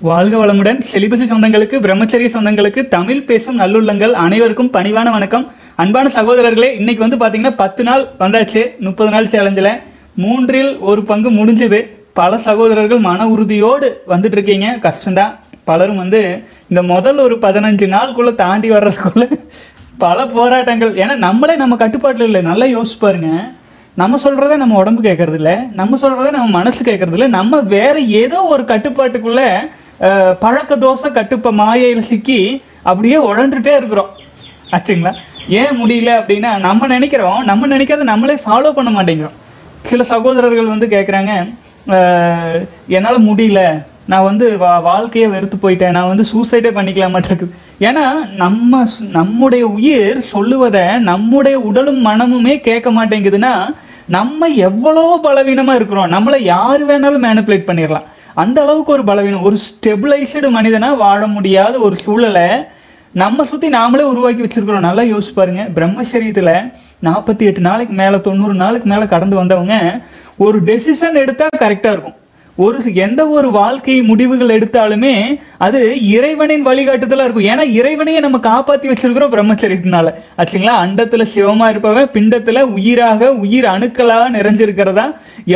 வாழ்க வளமுடன். செலிபசி சொந்தங்களுக்கு, பிரம்மச்சரிய சொந்தங்களுக்கு, தமிழ் பேசும் நல்லுள்ளங்கள் அனைவருக்கும் பணிவான வணக்கம். அன்பான சகோதரர்களே, இன்னைக்கு வந்து பார்த்தீங்கன்னா 10 நாள் வந்தாச்சு. 30 நாள் சேலஞ்சில் 3ல் 1 பங்கு முடிஞ்சுது. பல சகோதரர்கள் மன உறுதியோடு வந்துட்டு இருக்கீங்க. கஷ்டம்தான். பலரும் வந்து இந்த முதல் ஒரு 15 நாளுக்குள்ளே தாண்டி வர்றதுக்குள்ள பல போராட்டங்கள். ஏன்னா நம்மளே நம்ம கட்டுப்பாட்டில் இல்லை. நல்லா யோசிச்சு பாருங்க. நம்ம சொல்கிறத நம்ம உடம்பு கேட்கறது இல்லை, நம்ம சொல்கிறத நம்ம மனசு கேட்கறது இல்லை. நம்ம வேற ஏதோ ஒரு கட்டுப்பாட்டுக்குள்ளே பழக்க தோசை கட்டுப்ப மாயையில் சிக்கி அப்படியே உழண்டுட்டே இருக்கிறோம். ஆச்சுங்களா? ஏன் முடியல அப்படின்னா நம்ம நினைக்கிறோம், நம்ம நினைக்கிறத நம்மளே ஃபாலோ பண்ண மாட்டேங்கிறோம். சில சகோதரர்கள் வந்து கேட்குறாங்க, என்னால் முடியல, நான் வந்து வாழ்க்கையை வெறுத்து போயிட்டேன், நான் வந்து சூசைடே பண்ணிக்கலாமாட்டிருக்கு. ஏன்னா நம்முடைய உயிர் சொல்லுவதை நம்முடைய உடலும் மனமுமே கேட்க மாட்டேங்குதுன்னா நம்ம எவ்வளோ பலவீனமாக இருக்கிறோம். நம்மளை யார் வேணாலும் மேனிப்புலேட் பண்ணிடலாம். அந்த அளவுக்கு ஒரு பலவீனம். ஒரு ஸ்டெபிளைஸ்டு மனிதனாக வாழ முடியாத ஒரு சூழலை நம்ம சுற்றி நாமளே உருவாக்கி வச்சுருக்கிறோம். நல்லா யோசிச்சு பாருங்க. பிரம்மச்சரியத்தில் 48 நாளைக்கு மேலே 90 நாளுக்கு மேலே கடந்து வந்தவங்க ஒரு டெசிஷன் எடுத்தால் கரெக்டாக இருக்கும். எந்த ஒரு வாழ்க்கை முடிவுகள் எடுத்தாலுமே அது இறைவனின் வழிகாட்டுதலாக இருக்கும். ஏன்னா இறைவனையே நம்ம காப்பாற்றி வச்சிருக்கிறோம் பிரம்மச்சரியத்தினால. ஆச்சுங்களா? அண்டத்தில் சிவமாக இருப்பவன் பிண்டத்தில் உயிர் அணுக்களாக நிறைஞ்சிருக்கிறதா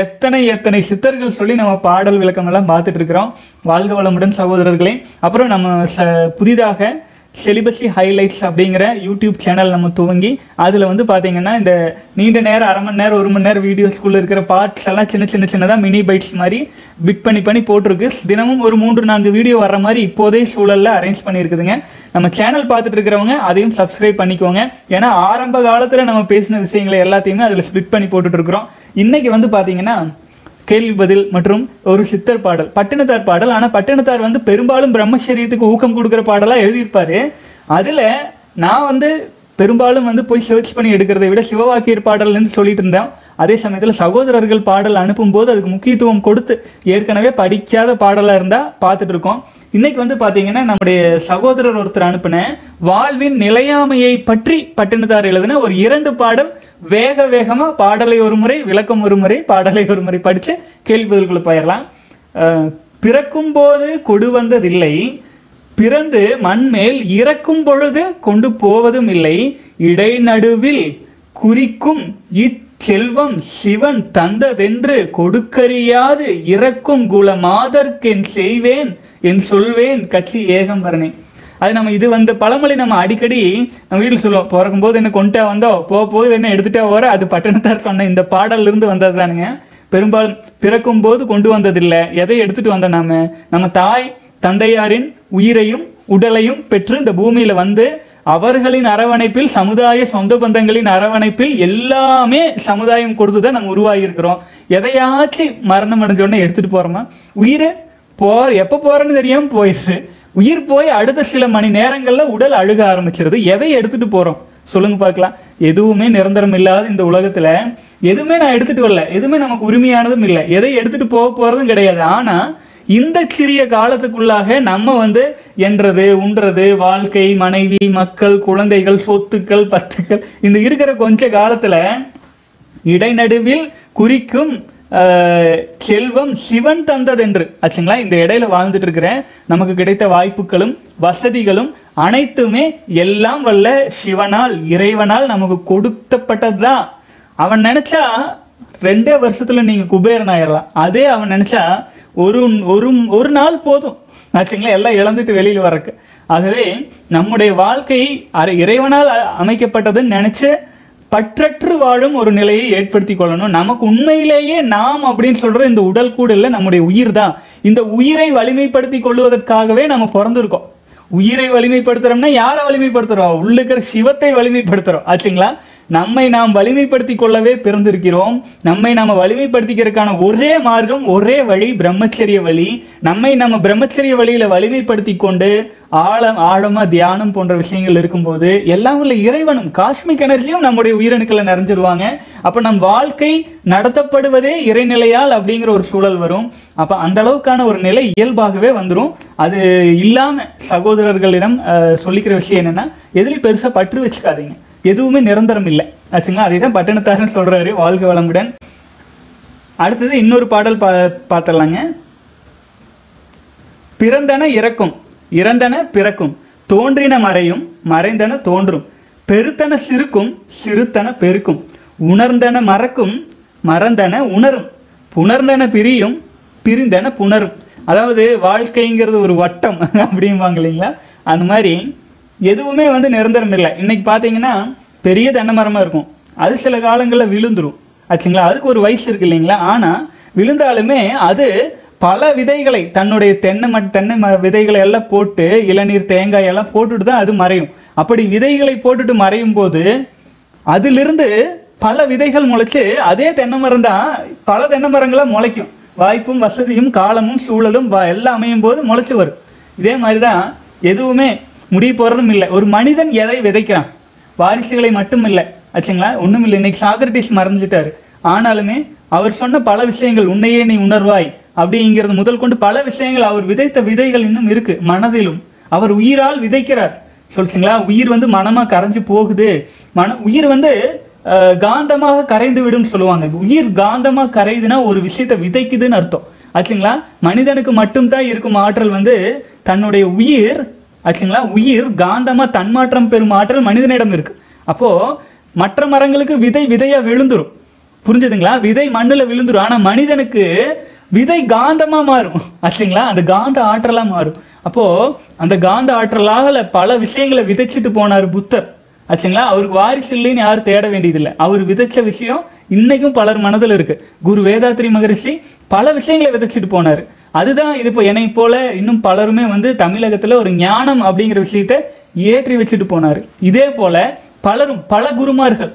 எத்தனை சித்தர்கள் சொல்லி நம்ம பாடல் விளக்கம் எல்லாம் பார்த்துட்டு இருக்கிறோம். வாழ்க வளமுடன் சகோதரர்களே. அப்புறம் நம்ம புதிதாக செலிபசி ஹைலைட்ஸ் அப்படிங்கிற யூடியூப் சேனல் நம்ம துவங்கி அதில் வந்து பார்த்தீங்கன்னா இந்த நீண்ட நேரம் 1/2 மணி நேரம் 1 மணி நேரம் வீடியோஸ்குள்ளே இருக்கிற பார்ட்ஸ் எல்லாம் சின்னதாக மினி பைட்ஸ் மாதிரி பிட் பண்ணி போட்டிருக்கு. தினமும் ஒரு 3-4 வீடியோ வர்ற மாதிரி இப்போதே சூழலில் அரேஞ்ச் பண்ணியிருக்குதுங்க. நம்ம சேனல் பார்த்துட்டு இருக்கிறவங்க அதையும் சப்ஸ்கிரைப் பண்ணிக்கோங்க. ஏன்னா ஆரம்ப காலத்தில் நம்ம பேசின விஷயங்களை எல்லாத்தையுமே அதில் ஸ்பிட் பண்ணி போட்டுட்டு இருக்கிறோம். இன்றைக்கி வந்து பார்த்தீங்கன்னா கேள்வி பதில் மற்றும் ஒரு சித்தர் பாடல், பட்டினத்தார் பாடல். ஆனால் பட்டினத்தார் வந்து பெரும்பாலும் பிரம்மச்சரியத்துக்கு ஊக்கம் கொடுக்குற பாடலாக எழுதியிருப்பார். அதில் நான் வந்து பெரும்பாலும் வந்து போய் சர்ச் பண்ணி எடுக்கிறத விட சிவவாக்கியர் பாடல்னு சொல்லிட்டு இருந்தேன். அதே சமயத்தில் சகோதரர்கள் பாடல் அனுப்பும்போது அதுக்கு முக்கியத்துவம் கொடுத்து ஏற்கனவே படிக்காத பாடலாக இருந்தால் பார்த்துட்டு இருக்கோம். இன்னைக்கு வந்து பார்த்தீங்கன்னா நம்முடைய சகோதரர் ஒருத்தர் அனுப்பின வாழ்வின் நிலையாமையை பற்றி பட்டினத்தார் எழுதின ஒரு 2 பாடல் வேகமாக பாடலை ஒரு முறை விளக்கம் ஒரு முறை பாடலை ஒரு முறை படித்து கேள்வி பதிலுக்குள்ள போயிடலாம். பிறக்கும் போது கொடு வந்ததில்லை, பிறந்து மண்மேல் இறக்கும் பொழுது கொண்டு போவதும் இல்லை, இடைநடுவில் குறிக்கும் செல்வம் சிவன் தந்ததென்று கொடுக்கறியாது இறக்கும் குலமாதர்க்கென் செய்வேன் என் சொல்வேன் கட்சி ஏகம்பரனே. அது நம்ம இது வந்து பழமொழி நம்ம அடிக்கடி நம்ம வீட்டில் சொல்லுவோம். பிறக்கும் போது என்ன கொண்டா வந்தோ, போது என்ன எடுத்துட்டா வர. அது பட்டினத்தார் சொன்ன இந்த பாடலிருந்து வந்தது தானுங்க. பெரும்பாலும் பிறக்கும் போது கொண்டு வந்ததில்லை. எதை எடுத்துட்டு வந்தோம்? நம்ம தாய் தந்தையாரின் உயிரையும் உடலையும் பெற்று இந்த பூமியில் வந்து அவர்களின் அரவணைப்பில், சமுதாய சொந்த பந்தங்களின் அரவணைப்பில் எல்லாமே சமுதாயம் கொடுத்து தான் நம்ம உருவாகி இருக்கிறோம். எதையாச்சும் மரணம் அடைஞ்சோடனே எடுத்துட்டு போறோமா? உயிர் எப்போ போறேன்னு தெரியாமல் போயிடுது. உயிர் போய் அடுத்த சில மணி நேரங்களில் உடல் அழுக ஆரம்பிச்சிருது. எதை எடுத்துட்டு போறோம் சொல்லுங்க பார்க்கலாம். எதுவுமே நிரந்தரம் இல்லாத இந்த உலகத்துல எதுவுமே நான் எடுத்துட்டு வரல, எதுவுமே நமக்கு உரிமையானதும் இல்லை, எதை எடுத்துட்டு போறதும் கிடையாது. ஆனா இந்த சிறிய காலத்துக்குள்ளாக நம்ம வந்து என்றது உண்றது, வாழ்க்கை, மனைவி, மக்கள், குழந்தைகள், சொத்துக்கள், பத்துக்கள், இந்த இருக்கிற கொஞ்ச காலத்துல இடைநடுவில் குறிக்கும் செல்வம் சிவன் தந்ததென்று. ஆச்சுங்களா? இந்த இடையில வாழ்ந்துட்டு இருக்கிற நமக்கு கிடைத்த வாய்ப்புகளும் வசதிகளும் அனைத்துமே எல்லாம் வல்ல சிவனால், இறைவனால் நமக்கு கொடுத்தப்பட்டதுதான். அவன் நினைச்சா 2 வருஷத்துல நீங்க குபேரன் ஆயிடலாம். அதே அவன் நினைச்சா ஒரு நாள் போதும். ஆச்சுங்களா? எல்லாம் இழந்துட்டு வெளியில் வரக்கு. ஆகவே நம்முடைய வாழ்க்கை இறைவனால் அமைக்கப்பட்டதுன்னு நினைச்சு பற்றற்று வாழும் ஒரு நிலையை ஏற்படுத்தி கொள்ளணும். நமக்கு உண்மையிலேயே நாம் அப்படின்னு சொல்ற இந்த உடல் கூட இல்லை, நம்முடைய உயிர் தான். இந்த உயிரை வலிமைப்படுத்தி கொள்வதற்காகவே நம்ம பிறந்திருக்கோம். உயிரை வலிமைப்படுத்துறோம்னா யாரை வலிமைப்படுத்துறோம்? உள்ள இருக்கிற சிவத்தை வலிமைப்படுத்துறோம். ஆச்சுங்களா? நம்மை நாம் வலிமைப்படுத்தி கொள்ளவே பிறந்திருக்கிறோம். நம்மை நாம வலிமைப்படுத்திக்கிறதுக்கான ஒரே மார்க்கம், ஒரே வழி பிரம்மச்சரிய வழி. நம்ம பிரம்மச்சரிய வழியில வலிமைப்படுத்தி கொண்டு ஆழமா தியானம் போன்ற விஷயங்கள் இருக்கும்போது எல்லாம் உள்ள இறைவனும் காஸ்மிக் எனர்ஜியும் நம்முடைய உயிரணுக்களை நிறைஞ்சிருவாங்க. அப்ப நம் வாழ்க்கை நடத்தப்படுவதே இறைநிலையால் அப்படிங்கிற ஒரு சூழல் வரும். அப்ப அந்த அளவுக்கான ஒரு நிலை இயல்பாகவே வந்துடும். அது இல்லாம சகோதரர்களிடம் சொல்லிக்கிற விஷயம் என்னன்னா, எதுலையும் பெருசா பற்று வச்சுக்காதீங்க. எதுவுமே நிரந்தரம் இல்லை. ஆச்சுங்களா? அதே தான் பட்டினத்தாருன்னு சொல்றாரு. வாழ்க வளமுடன். அடுத்தது இன்னொரு பாடல் பார்த்துடலாங்க. பிறந்தன இறக்கும், இறந்தன பிறக்கும், தோன்றின மறையும், மறைந்தன தோன்றும், பெருத்தன சிறுக்கும், சிறுத்தன பெருக்கும், உணர்ந்தன மறக்கும், மறந்தன உணரும், புணர்ந்தன பிரியும், பிரிந்தன புணரும். அதாவது வாழ்க்கைங்கிறது ஒரு வட்டம் அப்படிம்பாங்க இல்லைங்களா? அந்த மாதிரி எதுவுமே வந்து நிரந்தரம் இல்லை. இன்னைக்கு பார்த்தீங்கன்னா பெரிய தென்னை மரமாக இருக்கும், அது சில காலங்களில் விழுந்துரும் ஆச்சுங்களா? அதுக்கு ஒரு வயசு இருக்கு இல்லைங்களா? ஆனால் விழுந்தாலுமே அது பல விதைகளை தன்னுடைய தென்னை விதைகளை எல்லாம் போட்டு, இளநீர் தேங்காய் எல்லாம் போட்டுட்டு தான் அது மறையும். அப்படி விதைகளை போட்டுட்டு மறையும் போது அதிலிருந்து பல விதைகள் முளைச்சு அதே தென்னை மரம் தான் பல தென்னை மரங்களாக முளைக்கும். வாய்ப்பும் வசதியும் காலமும் சூழலும் எல்லாம் அமையும் போது முளைச்சி வரும். இதே மாதிரி தான் எதுவுமே முடிய போகிறதும் இல்லை. ஒரு மனிதன் எதை விதைக்கிறான், வாரிசுகளை மட்டும் இல்லை ஆச்சுங்களா? ஒன்றும் இல்லை. இன்னைக்கு சாக்ரட்டிஸ் மறந்துட்டாரு, ஆனாலுமே அவர் சொன்ன பல விஷயங்கள், உன்னையே நீ உணர்வாய் அப்படிங்கிறது முதல் கொண்டு பல விஷயங்கள் அவர் விதைத்த விதைகள் இன்னும் இருக்கு மனதிலும். அவர் உயிரால் விதைக்கிறார் சொல்லுங்களா? உயிர் வந்து மனமாக கரைஞ்சு போகுது, உயிர் வந்து காந்தமாக கரைந்து விடும் சொல்லுவாங்க. உயிர் காந்தமாக கரையுதுன்னா ஒரு விஷயத்தை விதைக்குதுன்னு அர்த்தம் ஆச்சுங்களா? மனிதனுக்கு மட்டும்தான் இருக்கும் ஆற்றல் வந்து தன்னுடைய உயிர் ஆச்சுங்களா? உயிர் காந்தமாக தன்மாற்றம் பெறும் ஆற்றல் மனிதனிடம் இருக்கு. அப்போ மற்ற மரங்களுக்கு விதையா விழுந்துரும், புரிஞ்சுதுங்களா? விதை மண்ணில் விழுந்துரும். ஆனால் மனிதனுக்கு விதை காந்தமாக மாறும் ஆச்சுங்களா? அந்த காந்த ஆற்றலாக மாறும். அப்போ அந்த காந்த ஆற்றலாக பல விஷயங்களை விதைச்சிட்டு போனார் புத்தர் ஆச்சுங்களா? அவருக்கு வாரிசு இல்லைன்னு யாரும் தேட வேண்டியதில்லை. அவர் விதைச்ச விஷயம் இன்னைக்கும் பலர் மனதில் இருக்கு. குரு வேதாத்ரி மகரிஷி பல விஷயங்களை விதைச்சிட்டு போனார். அதுதான் இது. இப்போ என்னை போல இன்னும் பலருமே வந்து தமிழகத்தில் ஒரு ஞானம் அப்படிங்கிற விஷயத்தை ஏற்றி வச்சுட்டு போனார். இதே போல பலரும் பல குருமார்கள்,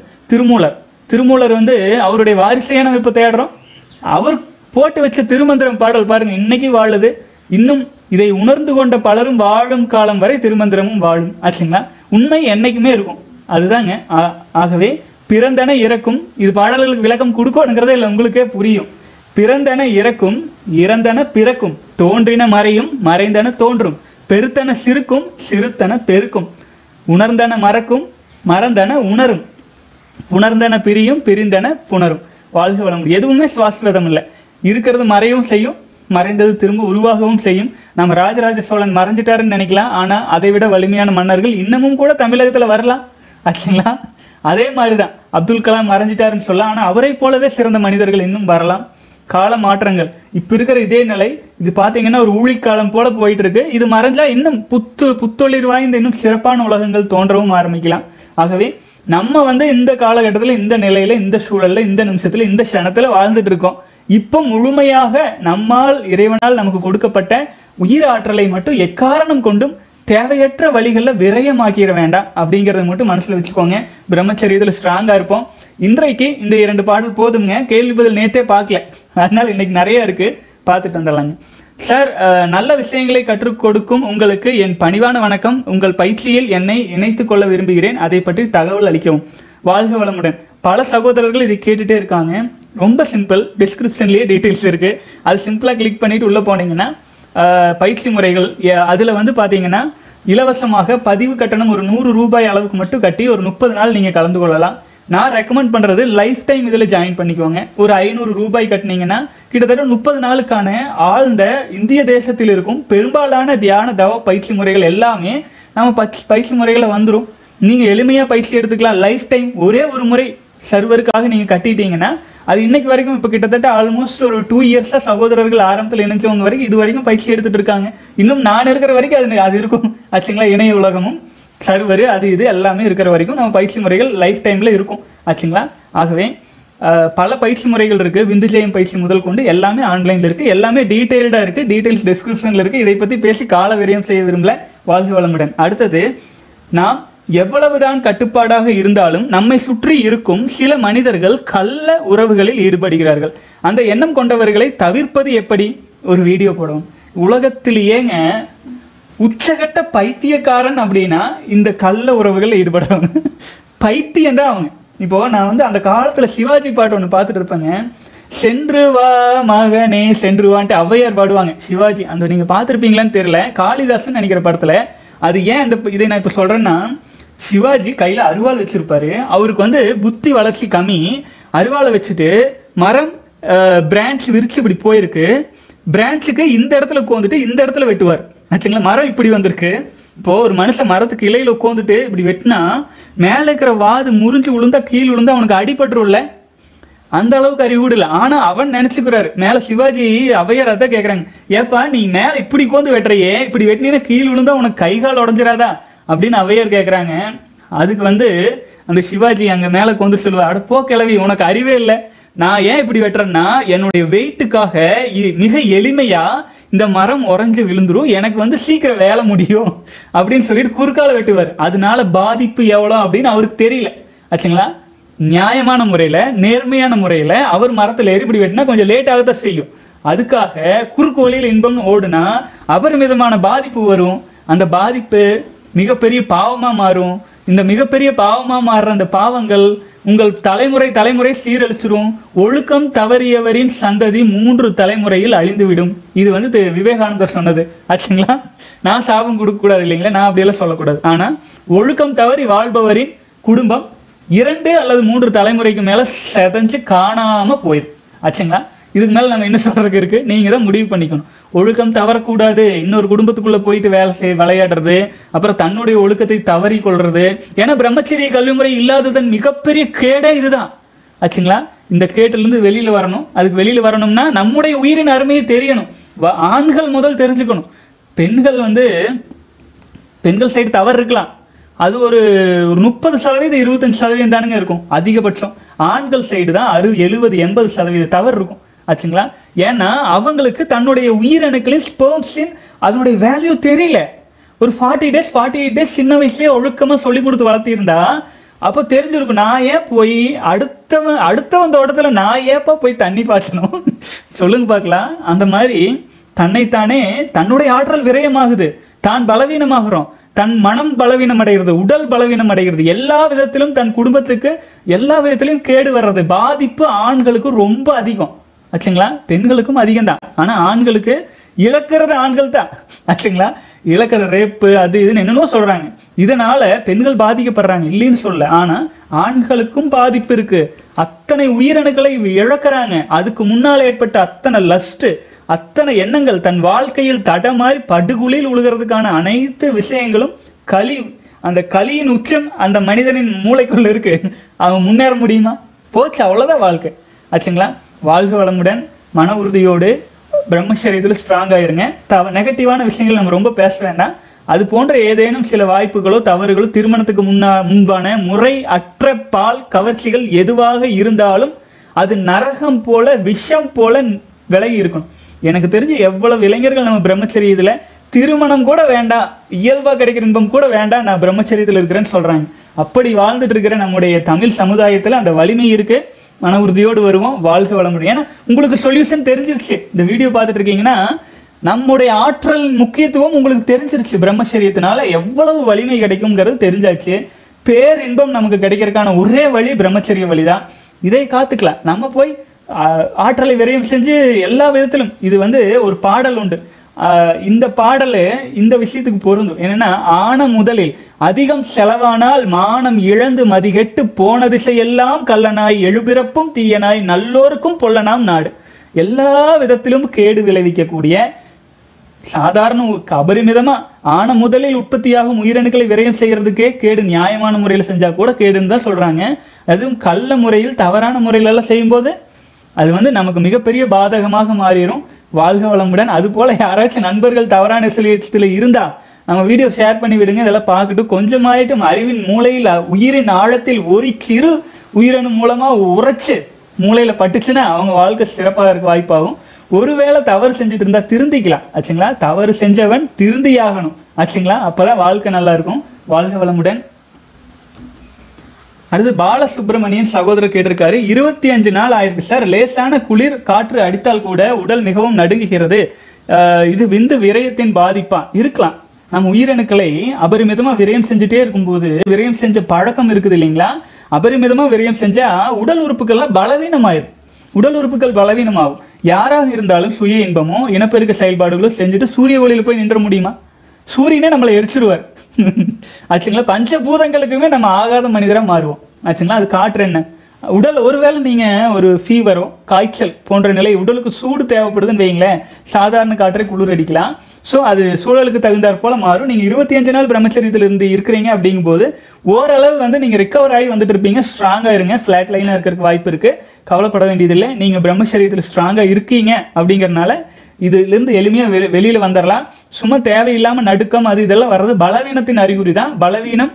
திருமூலர் வந்து அவருடைய வாரிசையை நம்ம இப்போ தேடுறோம். அவர் போட்டு வச்ச திருமந்திரம் பாடல் பாருங்க, இன்னைக்கு வாழுது. இன்னும் இதை உணர்ந்து கொண்ட பலரும் வாழும் காலம் வரை திருமந்திரமும் வாழும் ஆச்சுங்களா? உண்மை என்னைக்குமே இருக்கும், அதுதாங்க. ஆகவே பிறந்தன இறக்கும், இது பாடல்களுக்கு விளக்கம் கொடுக்கணுங்கிறதே இல்லை, உங்களுக்கே புரியும். பிறந்தன இறக்கும், இறந்தன பிறக்கும், தோன்றின மறையும், மறைந்தன தோன்றும், பெருத்தன சிறுக்கும், சிறுத்தன பெருக்கும், உணர்ந்தன மறக்கும், மறந்தன உணரும், புணர்ந்தன பிரியும், பிரிந்தன புணரும். வாழ்க வளம். எதுவுமே சுவாஸ்வதம் இல்லை. இருக்கிறது மறையவும் செய்யும், மறைந்தது திரும்ப உருவாகவும் செய்யும். நம்ம ராஜராஜ சோழன் மறைஞ்சிட்டாருன்னு நினைக்கலாம், ஆனால் அதை விட வலிமையான மன்னர்கள் இன்னமும் கூட தமிழகத்தில் வரலாம் ஆச்சுங்களா? அதே மாதிரி தான் அப்துல் கலாம் மறைஞ்சிட்டாருன்னு சொல்லலாம், ஆனால் அவரை போலவே சிறந்த மனிதர்கள் இன்னும் வரலாம். கால மாற்றங்கள் இப்போ இருக்கிற இதே நிலை, இது பார்த்தீங்கன்னா ஒரு ஊழிக்காலம் போல போயிட்டு இருக்கு. இது மறைஞ்சா இன்னும் புத்தொழிர் வாய்ந்த இன்னும் சிறப்பான உலகங்கள் தோன்றவும் ஆரம்பிக்கலாம். ஆகவே நம்ம வந்து இந்த காலகட்டத்தில், இந்த நிலையில, இந்த சூழல்ல, இந்த நிமிஷத்துல, இந்த க்ஷணத்துல வாழ்ந்துட்டு இருக்கோம். இப்போ முழுமையாக நம்மால், இறைவனால் நமக்கு கொடுக்கப்பட்ட உயிர் ஆற்றலை மட்டும் எக்காரணம் கொண்டும் தேவையற்ற வழிகளில் விரயமாக்கிட வேண்டாம் அப்படிங்கிறத மட்டும் மனசில் வச்சுக்கோங்க. பிரம்மச்சரியத்தில் ஸ்ட்ராங்காக இருப்போம். இன்றைக்கு இந்த 2 பாடல் போதுங்க. கேள்வி பதில் நேற்றே பார்க்கல, அதனால் இன்னைக்கு நிறைய இருக்கு, பார்த்துட்டு வந்துடலாங்க. சார், நல்ல விஷயங்களை கற்றுக் கொடுக்கும் உங்களுக்கு என் பணிவான வணக்கம். உங்கள் பயிற்சியில் என்னை இணைத்துக் கொள்ள விரும்புகிறேன், அதை பற்றி தகவல் அளிக்கவும். வாழ்க வளமுடன். பல சகோதரர்கள் இதை கேட்டுகிட்டே இருக்காங்க. ரொம்ப சிம்பிள், டிஸ்கிரிப்ஷன்லேயே டீட்டெயில்ஸ் இருக்குது. அது சிம்பிளாக கிளிக் பண்ணிவிட்டு உள்ளே போனீங்கன்னா பயிற்சி முறைகள், அதில் வந்து பார்த்தீங்கன்னா இலவசமாக பதிவு கட்டணம் ஒரு 100 ரூபாய் அளவுக்கு மட்டும் கட்டி ஒரு 30 நாள் நீங்கள் கலந்து கொள்ளலாம். நான் ரெக்கமெண்ட் பண்ணுறது லைஃப் டைம் இதில் ஜாயின் பண்ணிக்கோங்க. ஒரு 500 ரூபாய் கட்டினீங்கன்னா கிட்டத்தட்ட 30 நாளுக்கான ஆழ்ந்த இந்திய தேசத்தில் இருக்கும் பெரும்பாலான தியான தவ பயிற்சி முறைகள் எல்லாமே நம்ம பயிற்சி முறைகளை வந்துடும். நீங்கள் எளிமையாக பயிற்சி எடுத்துக்கலாம். லைஃப் டைம் ஒரே ஒரு முறை சர்வருக்காக நீங்கள் கட்டிட்டீங்கன்னா அது இன்னைக்கு வரைக்கும், இப்போ கிட்டத்தட்ட ஆல்மோஸ்ட் ஒரு 2 இயர்ஸாக சகோதரர்கள் ஆரம்பத்தில் இணைஞ்சவங்க வரைக்கும் இது வரைக்கும் பயிற்சி எடுத்துகிட்டு இருக்காங்க. இன்னும் நான் இருக்கிற வரைக்கும் அது இருக்கும் ஆச்சுங்களா? இணைய உலகமும் சர்வர் அது இது எல்லாமே இருக்கிற வரைக்கும் நம்ம பயிற்சி முறைகள் லைஃப் டைமில் இருக்கும் ஆச்சுங்களா? ஆகவே பல பயிற்சி முறைகள் இருக்குது. விந்துஜெயம் பயிற்சி முதல் கொண்டு எல்லாமே ஆன்லைனில் இருக்குது. எல்லாமே டீட்டெயில்டாக இருக்குது. டீட்டெயில்ஸ் டிஸ்கிரிப்ஷனில் இருக்குது. இதை பற்றி பேசி கால விரயம் செய்ய விரும்பல. வாழ்க வளமுடன். அடுத்தது, நாம் எவ்வளவுதான் கட்டுப்பாடாக இருந்தாலும் நம்மை சுற்றி இருக்கும் சில மனிதர்கள் கள்ள உறவுகளில் ஈடுபடுகிறார்கள். அந்த எண்ணம் கொண்டவர்களை தவிர்ப்பது எப்படி? ஒரு வீடியோ போடுவோம். உலகத்திலேயேங்க உச்சகட்ட பைத்தியக்காரன் அப்படின்னா இந்த கள்ள உறவுகளில் ஈடுபடுறவங்க. பைத்தியம் தான் அவங்க. இப்போ நான் வந்து அந்த காலத்தில் சிவாஜி பாட்டு ஒன்று பார்த்துட்டு இருப்பேங்க. சென்று வா மகனே சென்று வான்ட்டு ஔவையார் பாடுவாங்க. சிவாஜி அந்த நீங்கள் பார்த்துருப்பீங்களான்னு தெரியல, காளிதாசன் நினைக்கிற படத்தில். அது ஏன் இதை நான் இப்போ சொல்கிறேன்னா, சிவாஜி கையில் அருவாள் வச்சுருப்பாரு. அவருக்கு வந்து புத்தி வளர்ச்சி கம்மி. அருவாளை வச்சுட்டு மரம் பிரான்ச் விரிச்சு இப்படி போயிருக்கு. பிரான்ச்சுக்கு இந்த இடத்துல உட்காந்துட்டு இந்த இடத்துல வெட்டுவார் ஆச்சுங்களா. மரம் இப்படி வந்திருக்கு, இப்போ ஒரு மனுஷன் மரத்துக்கு இலையில உட்காந்துட்டு இப்படி வெட்டினா மேலே இருக்கிற வாது முறிஞ்சு விழுந்தா கீழ் விழுந்தா அவனுக்கு அடிபட்டுரும்ல, அந்த அளவுக்கு அறிவுடு இல்லை. ஆனா அவன் நினைச்சுக்கிறாரு மேல சிவாஜி அவையார் அதை கேட்கறாங்க, ஏப்பா நீ மேல இப்படி உட்காந்து வெட்டுறையே, இப்படி வெட்டினா கீழ் விழுந்தா உனக்கு கை கால் உடஞ்சிராதா அப்படின்னு அவையார் கேட்கறாங்க. அதுக்கு அந்த சிவாஜி அங்க மேல கொண்டு சொல்லுவா, அட போ கிளவி, உனக்கு அறிவே இல்லை, நான் ஏன் இப்படி வெட்டுறேன்னா என்னுடைய வெயிட்டுக்காக மிக எளிமையா இந்த மரம் உறைஞ்சு விழுந்துரும், எனக்கு சீக்கிரம் வேலை முடியும் அப்படின்னு சொல்லிட்டு குறுக்கால வெட்டுவார். அதனால பாதிப்பு எவ்வளோ அப்படின்னு அவருக்கு தெரியல ஆச்சுங்களா. நியாயமான முறையில் நேர்மையான முறையில் அவர் மரத்தில் ஏறிப்படி வெட்டினா கொஞ்சம் லேட்டாகத்தான் செய்யும். அதுக்காக குறுக்கு வழியில் இன்பம்னு ஓடுனா அபரிமிதமான பாதிப்பு வரும். அந்த பாதிப்பு மிகப்பெரிய பாவமாக மாறும். இந்த மிகப்பெரிய பாவமாக மாறுற அந்த பாவங்கள் உங்கள் தலைமுறை சீரழிச்சிரும். ஒழுக்கம் தவறியவரின் சந்ததி 3 தலைமுறையில் அழிந்துவிடும். இது விவேகானந்தர் சொன்னது ஆச்சுங்களா. நான் சாபம் கொடுக்கக்கூடாது இல்லைங்களா, நான் அப்படியெல்லாம் சொல்லக்கூடாது. ஆனால் ஒழுக்கம் தவறி வாழ்பவரின் குடும்பம் 2 அல்லது 3 தலைமுறைக்கு மேலே செதஞ்சு காணாமல் போயிடும் ஆச்சுங்களா. இதுக்கு மேலே நம்ம என்ன சொல்றதுக்கு இருக்கு, நீங்க தான் முடிவு பண்ணிக்கணும். ஒழுக்கம் தவறக்கூடாது, இன்னொரு குடும்பத்துக்குள்ள போயிட்டு விளையாடுறது, அப்புறம் தன்னுடைய ஒழுக்கத்தை தவறி கொள்றது. ஏன்னா பிரம்மச்சரிய கல்வி முறை இல்லாததன் மிகப்பெரிய கேடே இதுதான் ஆச்சுங்களா. இந்த கேட்டிலிருந்து வெளியில வரணும். அதுக்கு வெளியில வரணும்னா நம்முடைய உயிரின் அருமையை தெரியணும். ஆண்கள் முதல் தெரிஞ்சுக்கணும். பெண்கள் சைடு தவறு இருக்கலாம், அது ஒரு 30% 25% தானுங்க இருக்கும் அதிகபட்சம். ஆண்கள் சைடு தான் 70 80% தவறு இருக்கும் ஆச்சுங்களா. ஏன்னா அவங்களுக்கு தன்னுடைய உயிரணுக்களின் ஸ்பெர்ம்ஸின் அதனுடைய வேல்யூ தெரியல. ஒரு 48 டேஸ் சின்ன வயசுலேயே ஒழுக்கமாக சொல்லி கொடுத்து வளர்த்திருந்தா அப்போ தெரிஞ்சிருக்கும், நான் ஏன் போய் அடுத்தவன் தோட்டத்துல நான் ஏப்பா போய் தண்ணி பாய்ச்சணும் சொல்லுங்க பார்க்கலாம். அந்த மாதிரி தன்னைத்தானே தன்னுடைய ஆற்றல் விரயமாகுது, தான் பலவீனமாகிறோம், தன் மனம் பலவீனம் அடைகிறது, உடல் பலவீனம் அடைகிறது, எல்லா விதத்திலும் தன் குடும்பத்துக்கு எல்லா விதத்திலும் கேடு வர்றது. பாதிப்பு ஆண்களுக்கு ரொம்ப அதிகம் ஆச்சுங்களா. பெண்களுக்கும் அதிகம் தான், ஆனால் ஆண்களுக்கு இழக்கிறது ஆண்கள் தான் ஆச்சுங்களா. இழக்கிற ரேப்பு அது இதுன்னு என்னென்னோ சொல்றாங்க. இதனால பெண்கள் பாதிக்கப்படுறாங்க இல்லைன்னு சொல்ல, ஆனால் ஆண்களுக்கும் பாதிப்பு இருக்கு. அத்தனை உயிரணுக்களை இழக்கிறாங்க. அதுக்கு முன்னால் ஏற்பட்ட அத்தனை லஸ்ட், அத்தனை எண்ணங்கள், தன் வாழ்க்கையில் தடமாறி படுகுழியில் உழுகிறதுக்கான அனைத்து விஷயங்களும் களி. அந்த களியின் உச்சம் அந்த மனிதனின் மூளைக்குள்ள இருக்கு. அவன் முன்னேற முடியுமா? போச்சு, அவ்வளோதான் வாழ்க்கை ஆச்சுங்களா. வாழ்க வளமுடன், மன உறுதியோடு பிரம்மச்சரியத்தில் ஸ்ட்ராங் ஆயிருங்க. நெகட்டிவான விஷயங்கள் நம்ம ரொம்ப பேச வேண்டாம். அது போன்ற ஏதேனும் சில வாய்ப்புகளோ தவறுகளோ திருமணத்துக்கு முன்பான முறை அற்ற பால் கவர்ச்சிகள் எதுவாக இருந்தாலும் அது நரகம் போல விஷம் போல விலகி இருக்கணும். எனக்கு தெரிஞ்சு எவ்வளவு இளைஞர்கள் நம்ம பிரம்மச்சரியத்தில் திருமணம் கூட வேண்டாம், இயல்பாக கிடைக்கிற இன்பம் கூட வேண்டாம், நான் பிரம்மச்சரியத்தில் இருக்கிறேன்னு சொல்றாங்க. அப்படி வாழ்ந்துட்டு இருக்கிற நம்முடைய தமிழ் சமுதாயத்தில் அந்த வலிமை இருக்கு. மன உறுதியோடு வருவோம். வாழ்க வளமுடன். ஏன்னா உங்களுக்கு சொல்யூஷன் தெரிஞ்சிருச்சு. இந்த வீடியோ பார்த்துட்டு இருக்கீங்கன்னா நம்முடைய ஆற்றல் முக்கியத்துவம் உங்களுக்கு தெரிஞ்சிருச்சு. பிரம்மச்சரியத்தினால எவ்வளவு வலிமை கிடைக்கும்ங்கிறது தெரிஞ்சாச்சு. பேரின்பம் நமக்கு கிடைக்கிறதுக்கான ஒரே வழி பிரம்மச்சரிய வழிதான். இதை காத்துக்கலாம். நம்ம போய் ஆற்றலை விரயம் செஞ்சு எல்லா விதத்திலும் இது ஒரு பாடல் உண்டு. இந்த பாடல் இந்த விஷயத்துக்கு பொருந்தும். என்னன்னா, ஆன முதலில் அதிகம் செலவானால் மானம் இழந்து மதிகெட்டு போன திசையெல்லாம் கள்ளனாய் எழுபிறப்பும் தீயனாய் நல்லோருக்கும் பொல்லனாம் நாடு. எல்லா விதத்திலும் கேடு விளைவிக்கக்கூடிய சாதாரண அபரிமிதமா ஆன முதலில் உற்பத்தியாகும் உயிரணுக்களை விரயம் செய்யறதுக்கே கேடு. நியாயமான முறையில் செஞ்சா கூட கேடுன்னு தான் சொல்றாங்க. அதுவும் கள்ள முறையில் தவறான முறையில எல்லாம் செய்யும்போது அது நமக்கு மிகப்பெரிய பாதகமாக மாறிடும். வாழ்க வளமுடன். அது போல யாராச்சும் நண்பர்கள் தவறான விஷயத்தில் இருந்தா நம்ம வீடியோ ஷேர் பண்ணி விடுங்க. இதெல்லாம் பார்த்துட்டு கொஞ்சமாயிட்டும் அறிவின் மூளையில் உயிரின் ஆழத்தில் ஒரு சிறு உயிரணு மூலமா உரைச்சு மூளையில பட்டுச்சுன்னா அவங்க வாழ்க்கை சிறப்பாக இருக்க வாய்ப்பாகும். ஒருவேளை தவறு செஞ்சுட்டு இருந்தா திருந்திக்கலாம் ஆச்சுங்களா. தவறு செஞ்சவன் திருந்தியாகணும் ஆச்சுங்களா. அப்பதான் வாழ்க்கை நல்லா இருக்கும். வாழ்க வளமுடன். அடுத்து பாலசுப்ரமணியன் சகோதரர் கேட்டிருக்காரு, 25 நாள் ஆயிருக்கு சார், லேசான குளிர் காற்று அடித்தால் கூட உடல் மிகவும் நடுங்குகிறது, இது விந்து விரயத்தின் பாதிப்பா? இருக்கலாம். நம்ம உயிரணுக்களை அபரிமிதமா விரயம் செஞ்சுட்டே இருக்கும்போது விரயம் செஞ்ச பழக்கம் இருக்குது இல்லைங்களா. அபரிமிதமா விரயம் செஞ்சா உடல் உறுப்புகள்லாம் பலவீனமாயிரும். உடல் உறுப்புகள் பலவீனமாகும். யாராக இருந்தாலும் சுய இன்பமோ இனப்பெருக்க செயல்பாடுகளோ செஞ்சுட்டு சூரிய ஒளியில போய் நின்ற முடியுமா? சூரியனே நம்மளை எரிச்சிடுவார் ஆச்சுங்களா. பஞ்சபூதங்களுக்குமே நம்ம ஆகாத மனிதராக மாறுவோம் ஆச்சுங்களா. அது காற்று என்ன, உடல் ஒருவேளை நீங்கள் ஒரு ஃபீவரோ காய்ச்சல் போன்ற நிலை உடலுக்கு சூடு தேவைப்படுதுன்னு வைங்களேன், சாதாரண காற்றை குளிர் அடிக்கலாம். ஸோ அது சூழலுக்கு தகுந்தாற் போல் மாறும். நீங்கள் 25 நாள் பிரம்மச்சரியத்தில் இருந்து இருக்கிறீங்க அப்படிங்கும்போது ஓரளவு வந்து நீங்கள் ரிக்கவர் ஆகி வந்துட்டு இருப்பீங்க. ஸ்ட்ராங்காக இருங்க. ஃப்ளாட் லைனாக இருக்கிறதுக்கு வாய்ப்பு இருக்குது. கவலைப்பட வேண்டியதில்லை. நீங்கள் பிரம்மச்சரியத்தில் ஸ்ட்ராங்காக இருக்கீங்க அப்படிங்கிறனால இதுலேருந்து எளிமையாக வெளியில் வந்துடலாம். சும்மா தேவையில்லாமல் நடுக்கம் அது இதெல்லாம் வர்றது பலவீனத்தின் அறிகுறி தான். பலவீனம்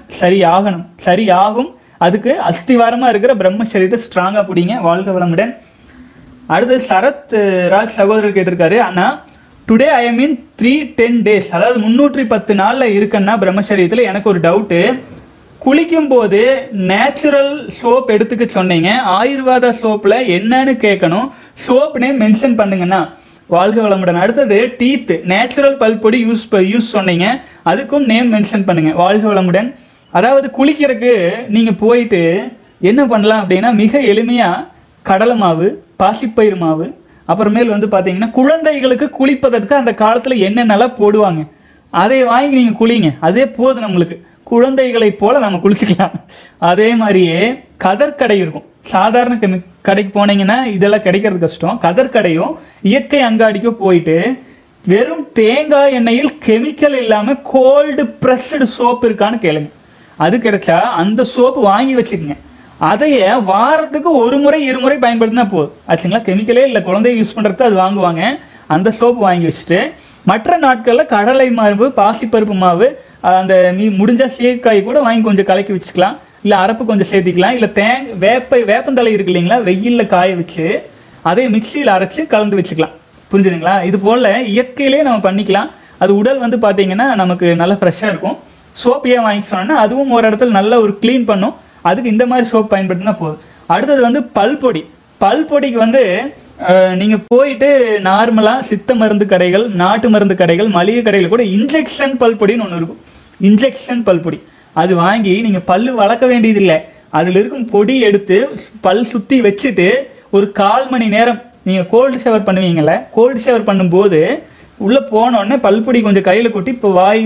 சரியாகும். அதுக்கு அஸ்திவாரமாக இருக்கிற பிரம்மச்சரியத்தை ஸ்ட்ராங்காக பிடிங்க. வாழ்க வளமுடன். அடுத்து சரத் ராஜ் சகோதரர் கேட்டிருக்காரு, அண்ணா today I am in 310 days, அதாவது 310 நாளில் இருக்கேன்னா பிரம்மச்சரியத்தில். எனக்கு ஒரு டவுட்டு, குளிக்கும் போது நேச்சுரல் சோப் எடுத்துக்க சொன்னீங்க, ஆயுர்வேதா சோப்பில் என்னன்னு கேட்கணும், சோப் நேம் மென்ஷன் பண்ணுங்கண்ணா. வாழ்க வளமுடன். அடுத்தது டீத் நேச்சுரல் பல்பொடி யூஸ் சொன்னீங்க, அதுக்கும் நேம் மென்ஷன் பண்ணுங்க. வாழ்க வளமுடன். அதாவது குளிக்கிறதுக்கு நீங்கள் போயிட்டு என்ன பண்ணலாம் அப்படின்னா, மிக எளிமையாக கடலை மாவு, பாசிப்பயிறு மாவு, அப்புறமேல் வந்து பார்த்தீங்கன்னா குழந்தைகளுக்கு குளிப்பதற்கு அந்த காலத்தில் என்னென்னலாம் போடுவாங்க அதை வாங்கி நீங்கள் குளிங்க. அதே போதும் நம்மளுக்கு. குழந்தைகளை போல் நம்ம குளிச்சுக்கலாம். அதே மாதிரியே கதற்கடை இருக்கும். சாதாரண கடைக்கு போனீங்கன்னா இதெல்லாம் கிடைக்கிறது கஷ்டம். கதற்கடையும் இயற்கை அங்காடிக்கோ போயிட்டு வெறும் தேங்காய் எண்ணெயில் கெமிக்கல் இல்லாமல் கோல்டு ப்ரெஸ்டு சோப்பு இருக்கான்னு கேளுங்க. அது கிடைச்சா அந்த சோப்பு வாங்கி வச்சுக்கோங்க. அதையே வாரத்துக்கு ஒரு முறை 2 முறை பயன்படுத்தினா போதும் ஆச்சுங்களா. கெமிக்கலே இல்லை, குழந்தைய யூஸ் பண்ணுறதுக்கு அது வாங்குவாங்க. அந்த சோப்பு வாங்கி வச்சுட்டு மற்ற நாட்களில் கடலை மாவு, பாசிப்பருப்பு மாவு, அந்த நீ முடிஞ்சால் சீக்காய் கூட வாங்கி கொஞ்சம் கலக்கி வச்சுக்கலாம். இல்லை அரப்பு கொஞ்சம் சேர்த்திக்கலாம். இல்லை வேப்பந்தலை இருக்கு இல்லைங்களா, வெயிலில் காய வச்சு அதை மிக்சியில் அரைச்சி கலந்து வச்சுக்கலாம். புரிஞ்சுதுங்களா. இது போல் இயற்கையிலே நம்ம பண்ணிக்கலாம். அது உடல் வந்து பார்த்தீங்கன்னா நமக்கு நல்லா ஃப்ரெஷ்ஷாக இருக்கும். சோப்பையே வாங்கி சொன்னோன்னா அதுவும் ஒரு இடத்துல நல்லா ஒரு க்ளீன் பண்ணும். அதுக்கு இந்த மாதிரி சோப் பயன்படுத்தினா போதும். அடுத்தது வந்து பல்பொடி. பல்பொடிக்கு வந்து நீங்கள் போயிட்டு நார்மலாக சித்த மருந்து கடைகள், நாட்டு மருந்து கடைகள், மளிகை கடைகள் கூட இன்ஜெக்ஷன் பல்பொடின்னு ஒன்று இருக்கும். இன்ஜெக்ஷன் பல்பொடி அது வாங்கி நீங்கள் பல் வளர்க்க வேண்டியதில்லை. அதில் இருக்கும் பொடி எடுத்து பல் சுற்றி வச்சுட்டு ஒரு 1/4 மணி நேரம் நீங்கள் கோல்டு ஷவர் பண்ணுவீங்கள்ல, கோல்டு ஷவர் பண்ணும்போது உள்ளே போனோடனே பல்பொடி கொஞ்சம் கையில் கொட்டி இப்போ வாய்,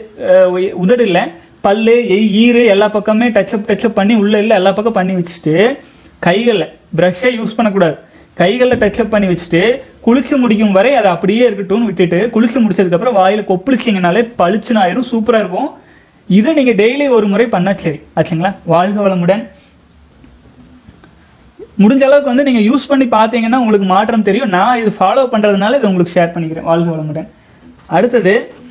உதடு இல்லை, பல், ஈரு எல்லா பக்கமே டச்சப் பண்ணி உள்ளே இல்லை எல்லா பக்கம் பண்ணி வச்சுட்டு கைகளில் ப்ரஷ்ஷை யூஸ் பண்ணக்கூடாது. கைகளில் டச்சப் பண்ணி வச்சுட்டு குளிச்சு முடிக்கும் வரை அதை அப்படியே இருக்கட்டும்னு விட்டுட்டு குளிச்சு முடிச்சதுக்கப்புறம் வாயில் கொப்பளிச்சிங்கனாலே பளிச்சுன்னு ஆயிரும். சூப்பராக இருக்கும். இதை நீங்கள் டெய்லி ஒரு முறை பண்ணால் சரி ஆச்சுங்களா. வாழ்க வளமுடன். முடிஞ்ச அளவுக்கு வந்து நீங்கள் யூஸ் பண்ணி பார்த்தீங்கன்னா உங்களுக்கு மாற்றம் தெரியும். நான் இது ஃபாலோ பண்ணுறதுனால இதை உங்களுக்கு ஷேர் பண்ணிக்கிறேன். வாழ்க வளமுடன். அடுத்தது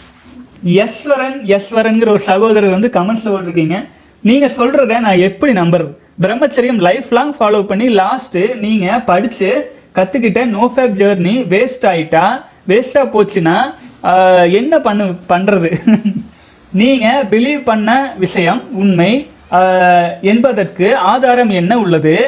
யஸ்வரன்கிற ஒரு சகோதரர் வந்து கமெண்ட்ஸில் போட்டிருக்கீங்க, நீங்கள் சொல்கிறத நான் எப்படி நம்புறது? பிரம்மச்சரியம் லைஃப் லாங் ஃபாலோ பண்ணி லாஸ்ட்டு நீங்கள் படித்து கற்றுக்கிட்ட நோஃபேப் ஜேர்னி வேஸ்ட்டாக போச்சுன்னா என்ன பண்ணுறது? நீங்கள் பிலீவ் பண்ண விஷயம் உண்மை என்பதற்கு ஆதாரம் என்ன உள்ளது?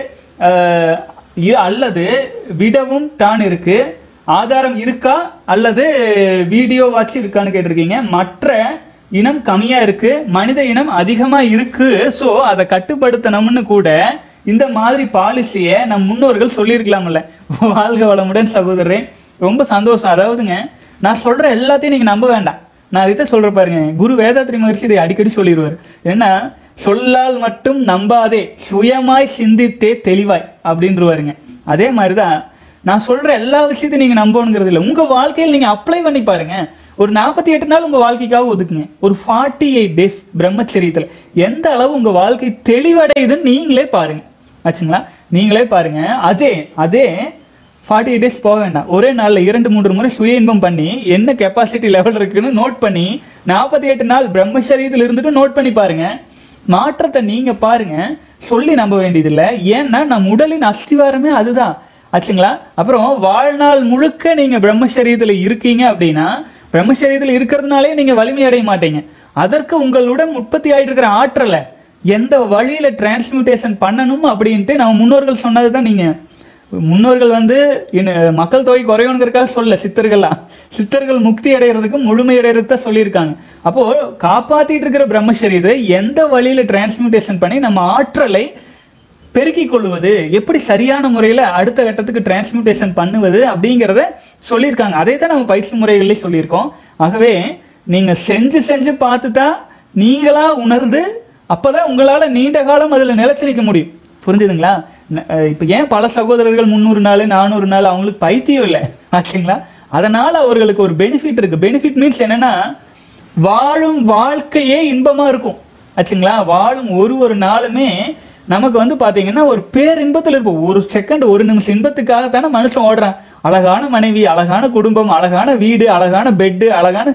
அல்லது விடவும் தான் இருக்கு, ஆதாரம் இருக்கா அல்லது வீடியோ வாட்சி இருக்கான்னு கேட்டிருக்கீங்க. மற்ற இனம் கம்மியாக இருக்கு, மனித இனம் அதிகமாக இருக்கு. ஸோ அதை கட்டுப்படுத்தணும்னு கூட இந்த மாதிரி பாலிசியை நம் முன்னோர்கள் சொல்லியிருக்கலாம்ல. வாழ்க வளமுடன் சகோதரரே. ரொம்ப சந்தோஷம். அதாவதுங்க நான் சொல்கிற எல்லாத்தையும் நீங்கள் நம்ப வேண்டாம். நான் இதை சொல்கிற பாருங்க, குரு வேதாத்ரி மகர்ஷி இதை அடிக்கடி சொல்லிடுவார். ஏன்னா சொல்லால் மட்டும் நம்பாதே, சுயமாய் சிந்தித்தே தெளிவாய் அப்படின்றவாருங்க. அதே மாதிரி தான் நான் சொல்கிற எல்லா விஷயத்தையும் நீங்கள் நம்பணுங்கிறது இல்லை. உங்கள் வாழ்க்கையில் நீங்கள் அப்ளை பண்ணி பாருங்கள். ஒரு 48 நாள் உங்கள் வாழ்க்கைக்காக ஒதுக்குங்க. ஒரு 48 days பிரம்மச்சரியத்தில் எந்த அளவு உங்கள் வாழ்க்கை தெளிவடையுதுன்னு நீங்களே பாருங்கள் ஆச்சுங்களா. நீங்களே பாருங்கள். அதே 48 days போக வேண்டாம். ஒரே நாளில் 2-3 முறை சுய இன்பம் பண்ணி என்ன கெப்பாசிட்டி லெவல் இருக்குன்னு நோட் பண்ணி 48 நாள் பிரம்மச்சரியத்தில் இருந்துட்டு நோட் பண்ணி பாருங்கள். மாற்றத்தை நீங்கள் பாருங்கள். சொல்லி நம்ப வேண்டியதில்லை. ஏன்னா நம் உடலின் அஸ்திவாரமே அதுதான் ஆச்சுங்களா. அப்புறம் வாழ்நாள் முழுக்க நீங்கள் பிரம்மச்சரியத்தில் இருக்கீங்க அப்படின்னா பிரம்மச்சரியத்தில் இருக்கிறதுனாலே நீங்கள் வலிமை அடைய மாட்டீங்க. அதற்கு உங்களுடன் உற்பத்தி ஆகிட்டு இருக்கிற ஆற்றலை எந்த வழியில் டிரான்ஸ்மியூட்டேஷன் பண்ணணும் அப்படின்ட்டு நம்ம முன்னோர்கள் சொன்னது தான். நீங்கள் முன்னோர்கள் வந்து மக்கள் தொகை குறையணுங்கிறதுக்காக சொல்ல, சித்தர்கள் முக்தி அடைகிறதுக்கு முழுமை அடைகிறதுக்கு தான் சொல்லியிருக்காங்க. அப்போது காப்பாற்றிட்டு இருக்கிற பிரம்மச்சரியத்தை எந்த வழியில் டிரான்ஸ்மியூட்டேஷன் பண்ணி நம்ம ஆற்றலை பெருக்கிக் கொள்வது, எப்படி சரியான முறையில் அடுத்த கட்டத்துக்கு டிரான்ஸ்மியூட்டேஷன் பண்ணுவது அப்படிங்கிறத சொல்லியிருக்காங்க. அதே தான் நம்ம பயிற்சி முறைகளே சொல்லியிருக்கோம். ஆகவே நீங்கள் செஞ்சு பார்த்து தான் நீங்களாக உணர்ந்து அப்போ தான் உங்களால் நீண்ட காலம் அதில் நிலைச்சு நிற்க முடியும். புரிஞ்சுதுங்களா. இப்போ ஏன் பல சகோதரர்கள் 300 நாள் 400 நாள் அவங்களுக்கு பைத்தியம் இல்லை ஆச்சுங்களா. அதனால அவர்களுக்கு ஒரு பெனிஃபிட் இருக்கு. பெனிஃபிட் மீன்ஸ் என்னன்னா வாழும் வாழ்க்கையே இன்பமா இருக்கும் ஆச்சுங்களா. வாழும் ஒரு நாளுமே நமக்கு வந்து பாத்தீங்கன்னா ஒரு பேரின்பத்தில் இருப்போம். ஒரு செகண்ட் ஒரு நிமிஷம் இன்பத்துக்காகத்தானே மனுஷன் ஓடுறான். அழகான மனைவி, அழகான குடும்பம், அழகான வீடு, அழகான பெட்டு, அழகான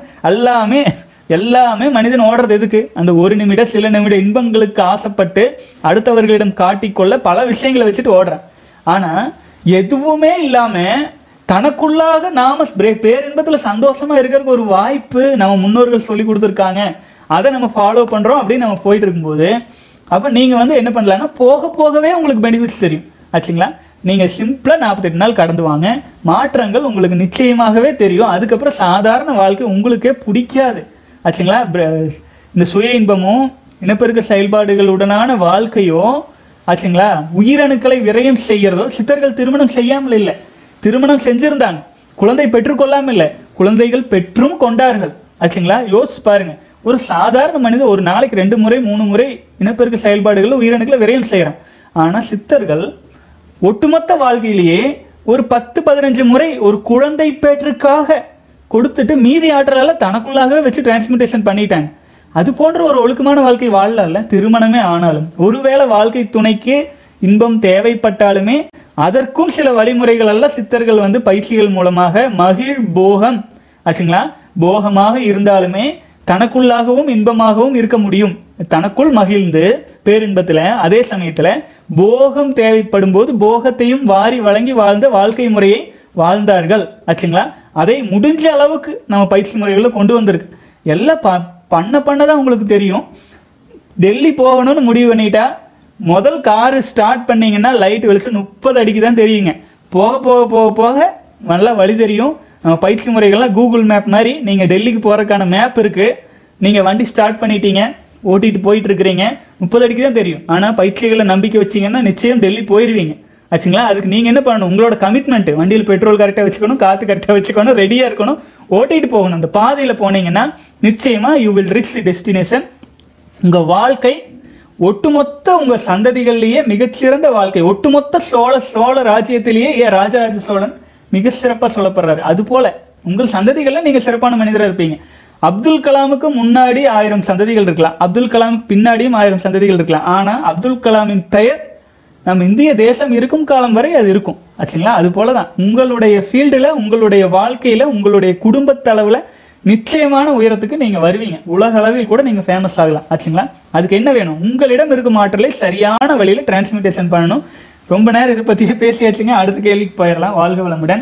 எல்லாமே மனிதன் ஓடுறது எதுக்கு? அந்த ஒரு நிமிட சில நிமிட இன்பங்களுக்கு ஆசைப்பட்டு அடுத்தவர்களிடம் காட்டிக்கொள்ள பல விஷயங்களை வச்சுட்டு ஓடுறான். ஆனா எதுவுமே இல்லாம தனக்குள்ளாக நாம பேரின்பத்துல சந்தோஷமா இருக்கிறதுக்கு ஒரு வாய்ப்பு நம்ம முன்னோர்கள் சொல்லி கொடுத்துருக்காங்க. அதை நம்ம ஃபாலோ பண்றோம் அப்படின்னு நம்ம போயிட்டு இருக்கும்போது அப்ப நீங்க வந்து என்ன பண்ணலாம்னா போக போகவே உங்களுக்கு பெனிஃபிட்ஸ் தெரியும் ஆச்சுங்களா. நீங்க சிம்பிளா 48 நாள் கடந்து வாங்க, மாற்றங்கள் உங்களுக்கு நிச்சயமாகவே தெரியும். அதுக்கப்புறம் சாதாரண வாழ்க்கை உங்களுக்கே பிடிக்காது ஆச்சுங்களா. இந்த சுய இன்பமும் இனப்பெருக்க செயல்பாடுகளுடனான வாழ்க்கையோ ஆச்சுங்களா, உயிரணுக்களை விரயம் செய்கிறதோ. சித்தர்கள் திருமணம் செய்யாமல் இல்லை, திருமணம் செஞ்சிருந்தாங்க, குழந்தை பெற்றுக்கொள்ளாமல் இல்லை, குழந்தைகள் பெற்றும் கொண்டார்கள் ஆச்சுங்களா. யோசிச்சு பாருங்க, ஒரு சாதாரண மனிதன் ஒரு நாளைக்கு 2 முறை 3 முறை இனப்பெருக்க செயல்பாடுகள் உயிரணுக்களை விரயம் செய்யறான். ஆனா சித்தர்கள் ஒட்டுமொத்த வாழ்க்கையிலேயே ஒரு 10-15 முறை ஒரு குழந்தை பேற்றுக்காக கொடுத்துட்டு மீதி ஆற்றலால தனக்குள்ளாகவே வச்சு டிரான்ஸ்மிட்டேஷன் பண்ணிட்டாங்க. அது போன்ற ஒரு ஒழுக்கமான வாழ்க்கை வாழல. திருமணமே ஆனாலும் ஒருவேளை வாழ்க்கை துணைக்கு இன்பம் தேவைப்பட்டாலுமே அதற்கும் சில வழிமுறைகள் எல்லாம் சித்தர்கள் வந்து பயிற்சிகள் மூலமாக மகிழ் போகம் ஆச்சுங்களா. போகமாக இருந்தாலுமே தனக்குள்ளாகவும் இன்பமாகவும் இருக்க முடியும். தனக்குள் மகிழ்ந்து பேரின்பத்துல அதே சமயத்துல போகம் தேவைப்படும் போது போகத்தையும் வாரி வழங்கி வாழ்ந்த வாழ்க்கை முறையை வாழ்ந்தார்கள் ஆச்சுங்களா. அதை முடிஞ்ச அளவுக்கு நம்ம பயிற்சி முறைகளை கொண்டு வந்திருக்கு. எல்லாம் பண்ணதான் உங்களுக்கு தெரியும். டெல்லி போகணும்னு முடிவு பண்ணிட்டா முதல் காரு ஸ்டார்ட் பண்ணீங்கன்னா லைட் வெளிச்சம் 30 அடிக்கு தான் தெரியுங்க. போக போக போக போக நல்லா வழி தெரியும். நம்ம பயிற்சி முறைகள்லாம் கூகுள் மேப் மாதிரி நீங்கள் டெல்லிக்கு போகிறதுக்கான மேப் இருக்குது. நீங்கள் வண்டி ஸ்டார்ட் பண்ணிட்டீங்க, ஓட்டிகிட்டு போயிட்டு இருக்கிறீங்க, 30 அடிக்கு தான் தெரியும். ஆனால் பயிற்சிகளை நம்பிக்கை வச்சிங்கன்னா நிச்சயம் டெல்லி போயிடுவீங்க ஆச்சுங்களா. அதுக்கு நீங்கள் என்ன பண்ணணும், உங்களோட கமிட்மெண்ட், வண்டியில் பெட்ரோல் கரெக்டாக வச்சுக்கணும், காற்று கரெக்டாக வச்சுக்கணும், ரெடியாக இருக்கணும், ஓட்டிகிட்டு போகணும். அந்த பாதையில் போனீங்கன்னா நிச்சயமாக you will reach the destination. உங்கள் வாழ்க்கை ஒட்டுமொத்த உங்கள் சந்ததிகள்லேயே மிகச்சிறந்த வாழ்க்கை. ஒட்டுமொத்த சோழ ராஜ்யத்திலேயே ராஜராஜ சோழன் மிக சிறப்பாக சொல்லப்படுறாரு. அது போல உங்கள் சந்ததிகளில் நீங்கள் சிறப்பான மனிதராக இருப்பீங்க. அப்துல் கலாமுக்கு முன்னாடி 1000 சந்ததிகள் இருக்கலாம், அப்துல் கலாமுக்கு பின்னாடியும் 1000 சந்ததிகள் இருக்கலாம். ஆனால் அப்துல் கலாமின் பெயர் நம்ம இந்திய தேசம் இருக்கும் காலம் வரை அது இருக்கும் ஆச்சுங்களா. அது போல தான் உங்களுடைய ஃபீல்டில், உங்களுடைய வாழ்க்கையில், உங்களுடைய குடும்பத்தளவில் நிச்சயமான உயரத்துக்கு நீங்கள் வருவீங்க. உலக அளவில் கூட நீங்கள் ஃபேமஸ் ஆகலாம் ஆச்சுங்களா. அதுக்கு என்ன வேணும், உங்களிடம் இருக்கும் ஆற்றலை சரியான வழியில் டிரான்ஸ்மிட்டேஷன் பண்ணணும். ரொம்ப நேரம் இதை பற்றியே பேசியாச்சுங்க. அடுத்த கேள்விக்கு போயிடலாம். வாழ்க வளமுடன்.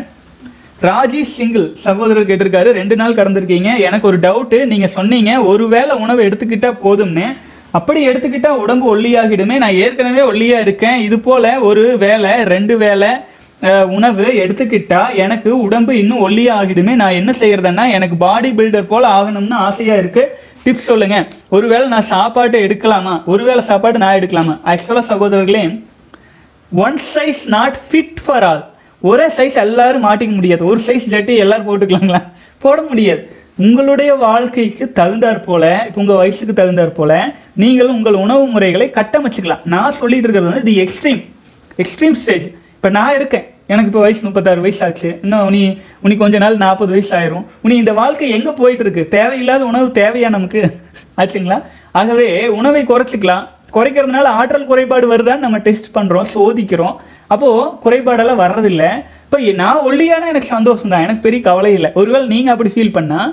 ராஜேஷ் சிங்கிள் சகோதரர் கேட்டிருக்காரு, 2 நாள் கடந்திருக்கீங்க, எனக்கு ஒரு டவுட்டு. நீங்கள் சொன்னீங்க ஒரு வேளை உணவு எடுத்துக்கிட்டா போதும்னு. அப்படி எடுத்துக்கிட்டா உடம்பு ஒல்லியாகிடுமே, நான் ஏற்கனவே ஒல்லியாக இருக்கேன். இது போல் ஒரு வேளை 2 வேளை உணவு எடுத்துக்கிட்டா எனக்கு உடம்பு இன்னும் ஒல்லியாக ஆகிடுமே, நான் என்ன செய்யறதுன்னா எனக்கு பாடி பில்டர் போல் ஆகணும்னு ஆசையாக இருக்குது, டிப்ஸ் சொல்லுங்க. ஒருவேளை நான் சாப்பாட்டு எடுக்கலாமா, ஒருவேளை சாப்பாடு நான் எடுக்கலாமா? ஆக்சுவலாக சகோதரர்களே, one size not fit for all. ஒரே சைஸ் எல்லாரும் மாட்டிக்க முடியாது. ஒரு சைஸ் ஜட்டி எல்லாரும் போட்டுக்கலாங்களா? போட முடியாது. உங்களுடைய வாழ்க்கைக்கு தகுந்தாற் போல, இப்போ உங்கள் வயசுக்கு தகுந்தாற் போல நீங்களும் உங்கள் உணவு முறைகளை கட்டமைச்சிக்கலாம். நான் சொல்லிட்டு இருக்கிறது வந்து தி எக்ஸ்ட்ரீம் ஸ்டேஜ். இப்போ நான் இருக்கேன், எனக்கு இப்போ வயசு 36 வயசு ஆச்சு. இன்னும் உனி கொஞ்ச நாள் 40 வயசு ஆயிரும். இந்த வாழ்க்கை எங்கே போயிட்டு இருக்கு? தேவையில்லாத உணவு தேவையா நமக்கு ஆச்சுங்களா? ஆகவே உணவை குறைச்சிக்கலாம். குறைக்கிறதுனால ஆற்றல் குறைபாடு வருதான்னு நம்ம டெஸ்ட் பண்ணுறோம், சோதிக்கிறோம். அப்போது குறைபாடெல்லாம் வர்றதில்லை. இப்போ நான் ஒல்லியான எனக்கு சந்தோஷம் தான், எனக்கு பெரிய கவலை இல்லை. ஒருவேளை நீங்கள் அப்படி ஃபீல் பண்ணால்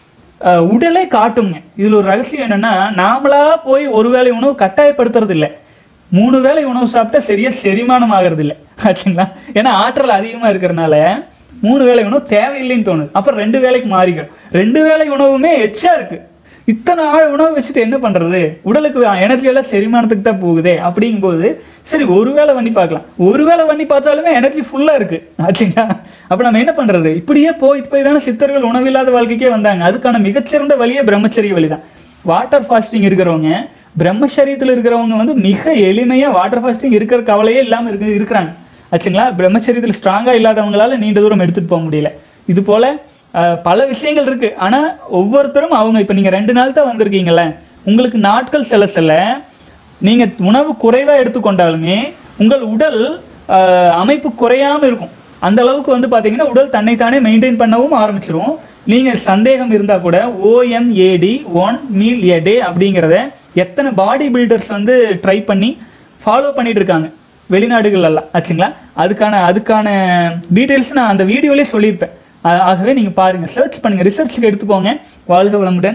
உடலே காட்டுங்க. இதில் ஒரு ரகசியம் என்னென்னா, நாமளாக போய் ஒரு வேளை உணவு கட்டாயப்படுத்துறது இல்லை. 3 வேளை உணவு சாப்பிட்டா சரியாக செரிமானம் ஆகிறது இல்லை ஆச்சுங்களா. ஏன்னா ஆற்றல் அதிகமாக இருக்கிறனால 3 வேளை உணவு தேவையில்லைன்னு தோணுது. அப்புறம் 2 வேளைக்கு மாறிக்கிறோம். 2 வேளை உணவுமே எச்சா இருக்குது. இத்தனை உணவு வச்சுட்டு என்ன பண்ணுறது? உடலுக்கு எனர்ஜியெல்லாம் செரிமானத்துக்கு தான் போகுதே. அப்படிங்கும்போது சரி ஒரு வேளை பண்ணி பார்க்கலாம். ஒரு வேளை பண்ணி பார்த்தாலுமே எனர்ஜி ஃபுல்லாக இருக்குது ஆச்சுங்களா. அப்போ நம்ம என்ன பண்ணுறது? இப்படியே போய் தானே சித்தர்கள் உணவில்லாத வாழ்க்கைக்கே வந்தாங்க. அதுக்கான மிகச்சிறந்த வழியே பிரம்மச்சரிய வழி தான். வாட்டர் ஃபாஸ்டிங் இருக்கிறவங்க, பிரம்மச்சரியத்தில் இருக்கிறவங்க வந்து மிக எளிமையாக வாட்டர் ஃபாஸ்டிங் இருக்கிற கவலையே இல்லாமல் இருக்கிறாங்க ஆச்சுங்களா. பிரம்மச்சரியத்தில் ஸ்ட்ராங்காக இல்லாதவங்களால நீண்ட தூரம் எடுத்துகிட்டு போக முடியல. இது போல் பல விஷயங்கள் இருக்குது. ஆனால் ஒவ்வொருத்தரும் அவங்க இப்போ நீங்கள் 2 நாள் தான் வந்திருக்கீங்களே, உங்களுக்கு நாட்கள் செல்ல நீங்கள் உணவு குறைவாக எடுத்துக்கொண்டாலுமே உங்கள் உடல் அமைப்பு குறையாமல் இருக்கும். அந்த அளவுக்கு வந்து பார்த்தீங்கன்னா உடல் தன்னைத்தானே மெயின்டைன் பண்ணவும் ஆரம்பிச்சிரும். நீங்கள் சந்தேகம் இருந்தால் கூட OMAD 1 meal a day அப்படிங்கிறத எத்தனை பாடி பில்டர்ஸ் வந்து ட்ரை பண்ணி ஃபாலோ பண்ணிட்டு இருக்காங்க வெளிநாடுகளெல்லாம் ஆச்சுங்களா. அதுக்கான டீட்டெயில்ஸ் நான் அந்த வீடியோலேயே சொல்லியிருப்பேன். ஆகவே நீங்கள் பாருங்கள், சர்ச் பண்ணுங்கள், ரிசர்ச்சுக்கு எடுத்துக்கோங்க. வாழ்க வளமுடன்.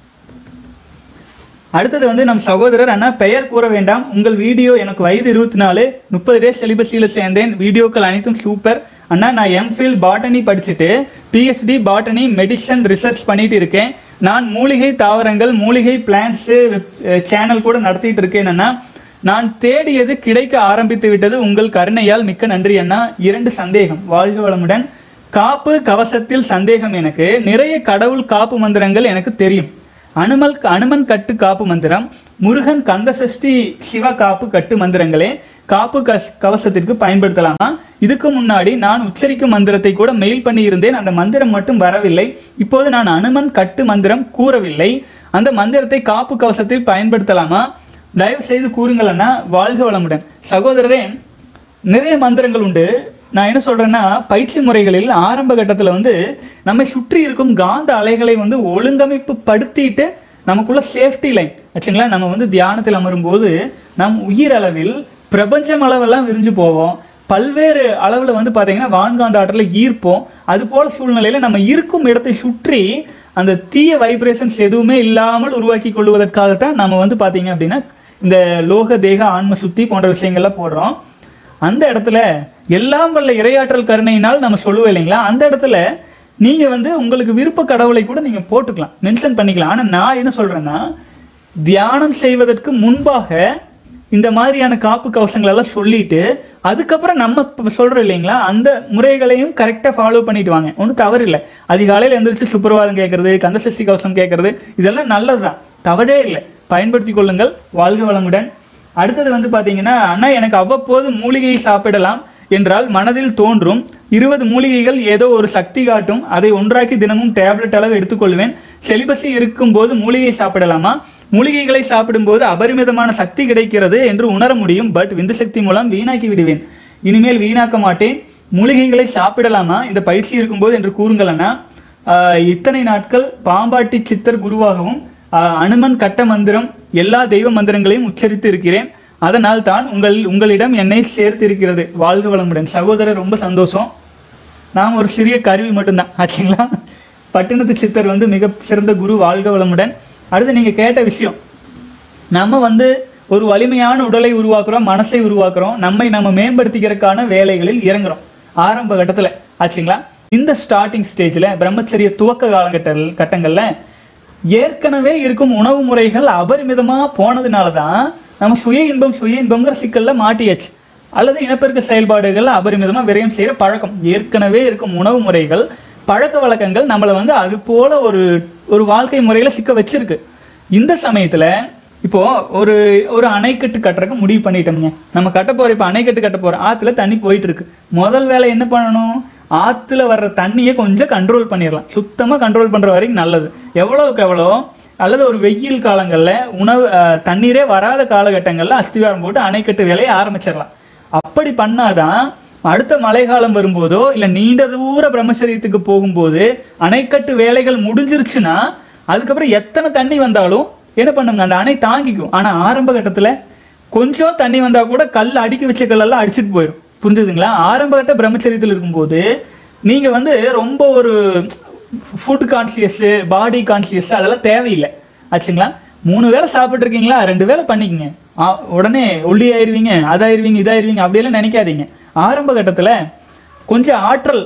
அடுத்தது வந்து நம் சகோதரர், அண்ணா பெயர் கூற வேண்டாம், உங்கள் வீடியோ எனக்கு வயது 24, 30 டேஸ் செலிபஸியில் சேர்ந்தேன், வீடியோக்கள் அனைத்தும் சூப்பர். அண்ணா நான் எம்ஃபில் பாட்டனி படிச்சுட்டு PhD பாட்டனி மெடிசன் ரிசர்ச் பண்ணிட்டு இருக்கேன். நான் மூலிகை தாவரங்கள், மூலிகை பிளான்ட்ஸு சேனல் கூட நடத்திட்டு இருக்கேன் அண்ணா. நான் தேடியது கிடைக்க ஆரம்பித்து விட்டது, உங்கள் கருணையால் மிக்க நன்றி அண்ணா. 2 சந்தேகம். வாழ்க வளமுடன். காப்பு கவசத்தில் சந்தேகம். எனக்கு நிறைய கடவுள் காப்பு மந்திரங்கள் எனக்கு தெரியும். அனுமன் கட்டு காப்பு மந்திரம், முருகன் கந்தசஷ்டி சிவ காப்பு கட்டு மந்திரங்களே காப்பு கவசத்திற்கு பயன்படுத்தலாமா? இதுக்கு முன்னாடி நான் உச்சரிக்கும் மந்திரத்தை கூட மெயில் பண்ணி இருந்தேன், அந்த மந்திரம் மட்டும் வரவில்லை. இப்போது நான் அனுமன் கட்டு மந்திரம் கூறவில்லை, அந்த மந்திரத்தை காப்பு கவசத்தில் பயன்படுத்தலாமா? தயவு செய்து கூறுங்கள் அண்ணா. வாழ்க வளமுடன். சகோதரரே, நிறைய மந்திரங்கள் உண்டு. நான் என்ன சொல்கிறேன்னா, பயிற்சி முறைகளில் ஆரம்ப கட்டத்தில் வந்து நம்மை சுற்றி இருக்கும் காந்த அலைகளை வந்து ஒழுங்கமைப்பு படுத்திட்டு நமக்குள்ள சேஃப்டி லைன் ஆச்சுங்களா. நம்ம வந்து தியானத்தில் அமரும்போது நம் உயிர் அளவில் பிரபஞ்சம் அளவெல்லாம் விரிஞ்சு போவோம். பல்வேறு அளவில் வந்து பார்த்தீங்கன்னா வான்காந்த ஆற்றலை ஈர்ப்போம். அது போல சூழ்நிலையில் நம்ம இருக்கும் இடத்தை சுற்றி அந்த தீய வைப்ரேஷன்ஸ் எதுவுமே இல்லாமல் உருவாக்கி கொள்வதற்காகத்தான் நம்ம வந்து பார்த்தீங்க அப்படின்னா இந்த லோக தேக ஆன்ம சுத்தி போன்ற விஷயங்கள்லாம் போடுறோம். அந்த இடத்துல எல்லாம் வல்ல இறையாற்றல் கருணையினால் நம்ம சொல்லுவோம் இல்லைங்களா, அந்த இடத்துல நீங்கள் வந்து உங்களுக்கு விருப்ப கடவுளை கூட நீங்கள் போட்டுக்கலாம், மென்ஷன் பண்ணிக்கலாம். ஆனால் நான் என்ன சொல்கிறேன்னா, தியானம் செய்வதற்கு முன்பாக இந்த மாதிரியான காப்பு கவசங்கள் எல்லாம் சொல்லிட்டு அதுக்கப்புறம் நம்ம சொல்கிறோம் இல்லைங்களா, அந்த முறைகளையும் கரெக்டாக ஃபாலோ பண்ணிட்டு வாங்க. ஒன்றும் தவறு இல்லை. அதிகாலையில் எழுந்திரிச்சு சுப்பிரவாதம் கேட்கறது, கந்தசஷ்டி கவசம் கேட்கறது, இதெல்லாம் நல்லது தான், தவறே இல்லை. பயன்படுத்தி கொள்ளுங்கள். வாழ்க வளமுடன். அடுத்தது வந்து பார்த்தீங்கன்னா, அண்ணா எனக்கு அவ்வப்போது மூலிகையை சாப்பிடலாம் என்றால் மனதில் தோன்றும் 20 மூலிகைகள் ஏதோ ஒரு சக்தி காட்டும், அதை ஒன்றாக்கி தினமும் டேப்லெட் அளவு எடுத்துக்கொள்வேன். செலிபஸி இருக்கும்போது மூலிகை சாப்பிடலாமா? மூலிகைகளை சாப்பிடும்போது அபரிமிதமான சக்தி கிடைக்கிறது என்று உணர முடியும், பட் விந்து சக்தி மூலம் வீணாக்கி விடுவேன். இனிமேல் வீணாக்க மாட்டேன். மூலிகைகளை சாப்பிடலாமா இந்த பயிற்சி இருக்கும்போது என்று கூறுங்கள் அண்ணா. இத்தனை நாட்கள் பாம்பாட்டி சித்தர் குருவாகவும் அனுமன் கட்ட மந்திரம் எல்லா தெய்வ மந்திரங்களையும் உச்சரித்து இருக்கிறேன், அதனால் தான் உங்களிடம் என்னை சேர்த்து இருக்கிறது. வாழ்க வளமுடன். சகோதரர் ரொம்ப சந்தோஷம். நாம் ஒரு சிறிய கருவி மட்டும்தான் ஆச்சுங்களா. பட்டினத்து சித்தர் வந்து மிக சிறந்த குரு. வாழ்க வளமுடன். அடுத்து நீங்கள் கேட்ட விஷயம், நம்ம வந்து ஒரு வலிமையான உடலை உருவாக்குறோம், மனசை உருவாக்குறோம், நம்ம மேம்படுத்திக்கிறதுக்கான வேலைகளில் இறங்குறோம் ஆரம்ப கட்டத்தில் ஆச்சுங்களா. இந்த ஸ்டார்டிங் ஸ்டேஜில் பிரம்மச்சரிய துவக்க காலகட்டங்களில் ஏற்கனவே இருக்கும் உணவு முறைகள் அபரிமிதமாக போனதுனால தான் நம்ம சுய இன்பங்கிற சிக்கலில் மாட்டியாச்சு. அல்லது இனப்பெருக்க செயல்பாடுகள் அபரிமிதமாக விரயம் செய்கிற பழக்கம், ஏற்கனவே இருக்கும் உணவு முறைகள் பழக்க வழக்கங்கள் நம்மளை வந்து அது போல ஒரு வாழ்க்கை முறையில் சிக்க வச்சிருக்கு. இந்த சமயத்தில் இப்போது ஒரு அணைக்கட்டு கட்டுறதுக்கு முடிவு பண்ணிட்டோம்ங்க. நம்ம கட்ட போகிறோம், இப்போ அணைக்கட்டு கட்ட போகிறோம், ஆற்றுல தண்ணி போயிட்டு இருக்கு. முதல் வேலை என்ன பண்ணணும், ஆற்றுல வர்ற தண்ணியை கொஞ்சம் கண்ட்ரோல் பண்ணிடலாம். சுத்தமாக கண்ட்ரோல் பண்ணுற வரைக்கும் நல்லது. எவ்வளோவுக்கு எவ்வளோ, அல்லது ஒரு வெயில் காலங்களில் தண்ணீரே வராத காலகட்டங்களில் அஸ்திவாரம் போட்டு அணைக்கட்டு வேலையை ஆரம்பிச்சிடலாம். அப்படி பண்ணாதான் அடுத்த மழை காலம் வரும்போதோ இல்லை நீண்ட தூர பிரம்மச்சரியத்துக்கு போகும்போது அணைக்கட்டு வேலைகள் முடிஞ்சிருச்சுன்னா அதுக்கப்புறம் எத்தனை தண்ணி வந்தாலும் என்ன பண்ணுங்க, அந்த அணை தாங்கிக்கும். ஆனால் ஆரம்ப கட்டத்தில் கொஞ்சம் தண்ணி வந்தால் கூட கல் அடுக்கி வச்ச கல்லெல்லாம் அடிச்சுட்டு போயிடும். புரிஞ்சுதுங்களா. ஆரம்ப கட்ட பிரம்மச்சரியத்தில் இருக்கும்போது நீங்கள் வந்து ரொம்ப ஒரு ஃபுட் கான்சியஸ்ஸு, பாடி கான்சியஸ் அதெல்லாம் தேவையில்லை ஆச்சுங்களா. 3 வேளை சாப்பிட்ருக்கீங்களா, 2 வேளை பண்ணிக்கங்க, உடனே ஒல்லி ஆயிடுவீங்க, அதாயிருவீங்க, இதாயிருவீங்க அப்படியெல்லாம் நினைக்காதீங்க. ஆரம்ப கட்டத்தில் கொஞ்சம் ஆற்றல்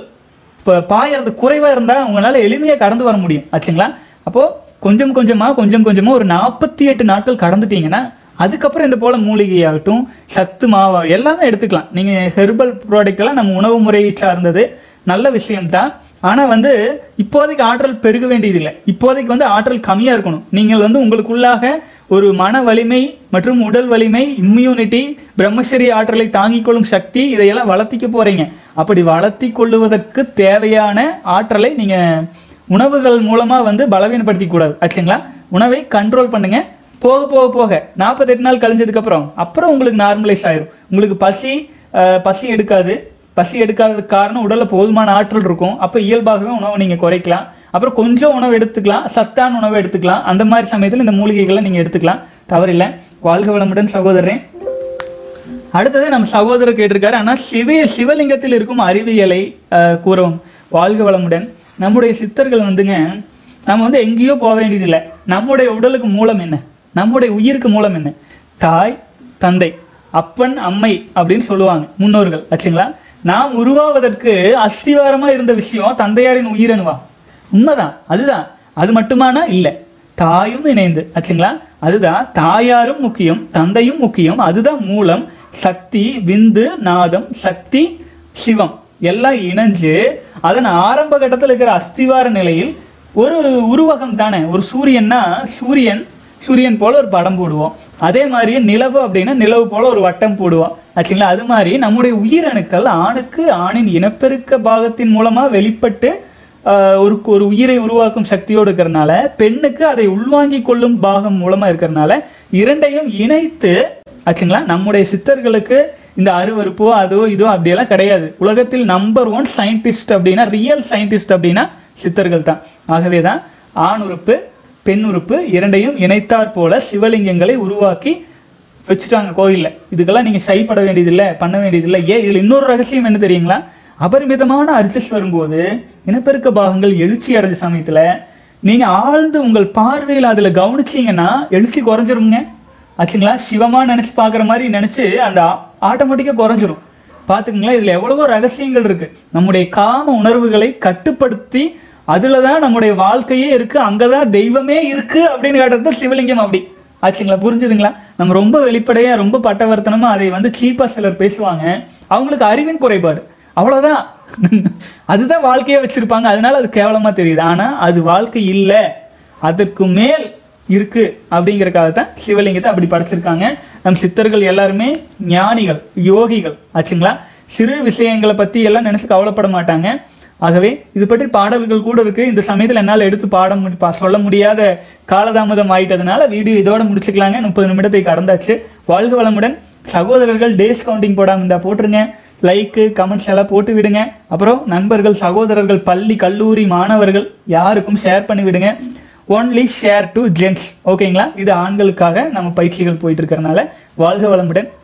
பாயறது குறைவாக இருந்தால் உங்களால் எளிமையாக கடந்து வர முடியும் ஆச்சுங்களா. அப்போது கொஞ்சம் கொஞ்சமாக ஒரு 48 நாட்கள் கடந்துட்டீங்கன்னா அதுக்கப்புறம் இந்த போல் மூலிகையாகட்டும் சத்து மாவா எல்லாமே எடுத்துக்கலாம். நீங்கள் ஹெர்பல் ப்ராடக்டெல்லாம் நம்ம உணவு முறையை சார்ந்தது நல்ல விஷயம்தான். ஆனால் வந்து இப்போதைக்கு ஆற்றல் பெருக வேண்டியதில்லை. இப்போதைக்கு வந்து ஆற்றல் கம்மியாக இருக்கணும். நீங்கள் வந்து உங்களுக்குள்ளாக ஒரு மன வலிமை மற்றும் உடல் வலிமை, இம்யூனிட்டி, பிரம்மச்சரிய ஆற்றலை தாங்கிக் கொள்ளும் சக்தி, இதையெல்லாம் வளர்த்திக்க போகிறீங்க. அப்படி வளர்த்தி கொள்ளுவதற்கு தேவையான ஆற்றலை நீங்கள் உணவுகள் மூலமாக வந்து பலவீனப்படுத்திக்க கூடாது ஆச்சுங்களா. உணவை கண்ட்ரோல் பண்ணுங்கள், போக போக போக 48 நாள் கழிஞ்சதுக்கப்புறம் உங்களுக்கு நார்மலைஸ் ஆயிரும். உங்களுக்கு பசி எடுக்காது. பசி எடுக்காததுக்கு காரணம் உடலில் போதுமான ஆற்றல் இருக்கும். அப்போ இயல்பாகவே உணவை நீங்கள் குறைக்கலாம். அப்புறம் கொஞ்சம் உணவு எடுத்துக்கலாம், சத்தான உணவை எடுத்துக்கலாம். அந்த மாதிரி சமயத்தில் இந்த மூலிகைகளை நீங்கள் எடுத்துக்கலாம், தவறில்லை. வாழ்க வளமுடன் சகோதரன். அடுத்தது நம்ம சகோதரர் கேட்டிருக்காரு, ஆனால் சிவலிங்கத்தில் இருக்கும் அறிவியலை கூறவும். வாழ்க வளமுடன். நம்முடைய சித்தர்கள் வந்துங்க, நம்ம எங்கேயோ போக வேண்டியதில்லை. நம்முடைய உடலுக்கு மூலம் என்ன, நம்முடைய உயிருக்கு மூலம் என்ன? தாய், தந்தை, அப்பன், அம்மை அப்படின்னு சொல்லுவாங்க முன்னோர்கள் ஆச்சுங்களா. நாம் உருவாவதற்கு அஸ்திவாரமா இருந்த விஷயம் தந்தையாரின் உயிரணுவா. உண்மைதான், அதுதான். அது மட்டுமானா இல்லை, தாயும் இணைந்து ஆச்சுங்களா. அதுதான், தாயாரும் முக்கியம், தந்தையும் முக்கியம். அதுதான் மூலம். சக்தி, விந்து, நாதம், சக்தி, சிவம் எல்லாம் இணைஞ்சு அதன் ஆரம்ப கட்டத்தில் இருக்கிற அஸ்திவார நிலையில் ஒரு உருவகம் தானே. ஒரு சூரியன்னா சூரியன் போல ஒரு படம் போடுவோம். அதே மாதிரியே நிலவு அப்படின்னா நிலவு போல ஒரு வட்டம் போடுவோம் ஆச்சுங்களா. அது மாதிரி நம்முடைய உயிரணுக்கள் ஆணின் இனப்பெருக்க பாகத்தின் மூலமாக வெளிப்பட்டு ஒரு உயிரை உருவாக்கும் சக்தியோடு இருக்கிறனால, பெண்ணுக்கு அதை உள்வாங்கி கொள்ளும் பாகம் மூலமாக இருக்கிறனால இரண்டையும் இணைத்து ஆச்சுங்களா. நம்முடைய சித்தர்களுக்கு இந்த அருவருப்போ அதோ இதோ அப்படியெல்லாம் கிடையாது. உலகத்தில் நம்பர் 1 சயின்டிஸ்ட் அப்படின்னா, ரியல் சயின்டிஸ்ட் அப்படின்னா சித்தர்கள் தான். ஆகவே தான் ஆண் உறுப்பு பெண் உறுப்பு இரண்டையும் இணைத்தாற் போல சிவலிங்கங்களை உருவாக்கி வச்சுட்டாங்க கோயிலில். இதுக்கெல்லாம் நீங்கள் செய்யப்பட வேண்டியதில்லை, பண்ண வேண்டியதில்லை. இதில் இன்னொரு ரகசியம் என்ன தெரியுங்களா? அபரிமிதமான அர்ஜஸ் வரும்போது இனப்பெருக்க பாகங்கள் எழுச்சி அடைஞ்ச சமயத்தில் நீங்கள் ஆழ்ந்து உங்கள் பார்வையில் அதில் கவனிச்சிங்கன்னா எழுச்சி குறைஞ்சிருங்க ஆச்சுங்களா. சிவமாக நினச்சி பார்க்குற மாதிரி நினச்சி அந்த ஆட்டோமேட்டிக்காக குறைஞ்சிரும். பார்த்துக்குங்களா, இதில் எவ்வளவோ ரகசியங்கள் இருக்குது. நம்முடைய காம உணர்வுகளை கட்டுப்படுத்தி அதில் தான் நம்முடைய வாழ்க்கையே இருக்குது, அங்கே தான் தெய்வமே இருக்குது அப்படின்னு காட்டுறது சிவலிங்கம். அப்படி ஆச்சுங்களா, புரிஞ்சுதுங்களா? நம்ம ரொம்ப வெளிப்படையாக ரொம்ப பட்டவர்த்தனமாக அதை சீப்பாக சிலர் பேசுவாங்க. அவங்களுக்கு அறிவின் குறைபாடு, அவ்வளோதான். அதுதான் வாழ்க்கையை வச்சுருப்பாங்க, அதனால அது கேவலமாக தெரியுது. ஆனால் அது வாழ்க்கை இல்லை, அதற்கு மேல் இருக்குது அப்படிங்கிறக்காக தான் சிவலிங்கத்தை அப்படி படைச்சிருக்காங்க. நம் சித்தர்கள் எல்லாருமே ஞானிகள், யோகிகள் ஆச்சுங்களா. சிறு விஷயங்களை பற்றி எல்லாம் நினச்சி கவலைப்பட மாட்டாங்க. ஆகவே இது பற்றி பாடல்கள் கூட இருக்குது. இந்த சமயத்தில் என்னால் எடுத்து சொல்ல முடியாத காலதாமதம் ஆயிட்டதுனால வீடியோ இதோட முடிச்சுக்கலாங்க. 30 நிமிடத்தை கடந்தாச்சு. வாழ்க வளமுடன் சகோதரர்கள். டேஸ் கவுண்டிங் போடாமல் இருந்தால் போட்டுருங்க. லைக்கு கமெண்ட்ஸ் எல்லாம் போட்டு விடுங்க. அப்புறம் நண்பர்கள், சகோதரர்கள், பள்ளி கல்லூரி மாணவர்கள் யாருக்கும் ஷேர் பண்ணி விடுங்க. ஒன்லி ஷேர் டு ஜென்ட்ஸ், ஓகேங்களா. இது ஆண்களுக்காக நம்ம பயிற்சிகள் போயிட்டு இருக்கிறனால. வாழ்க வளமுடன்.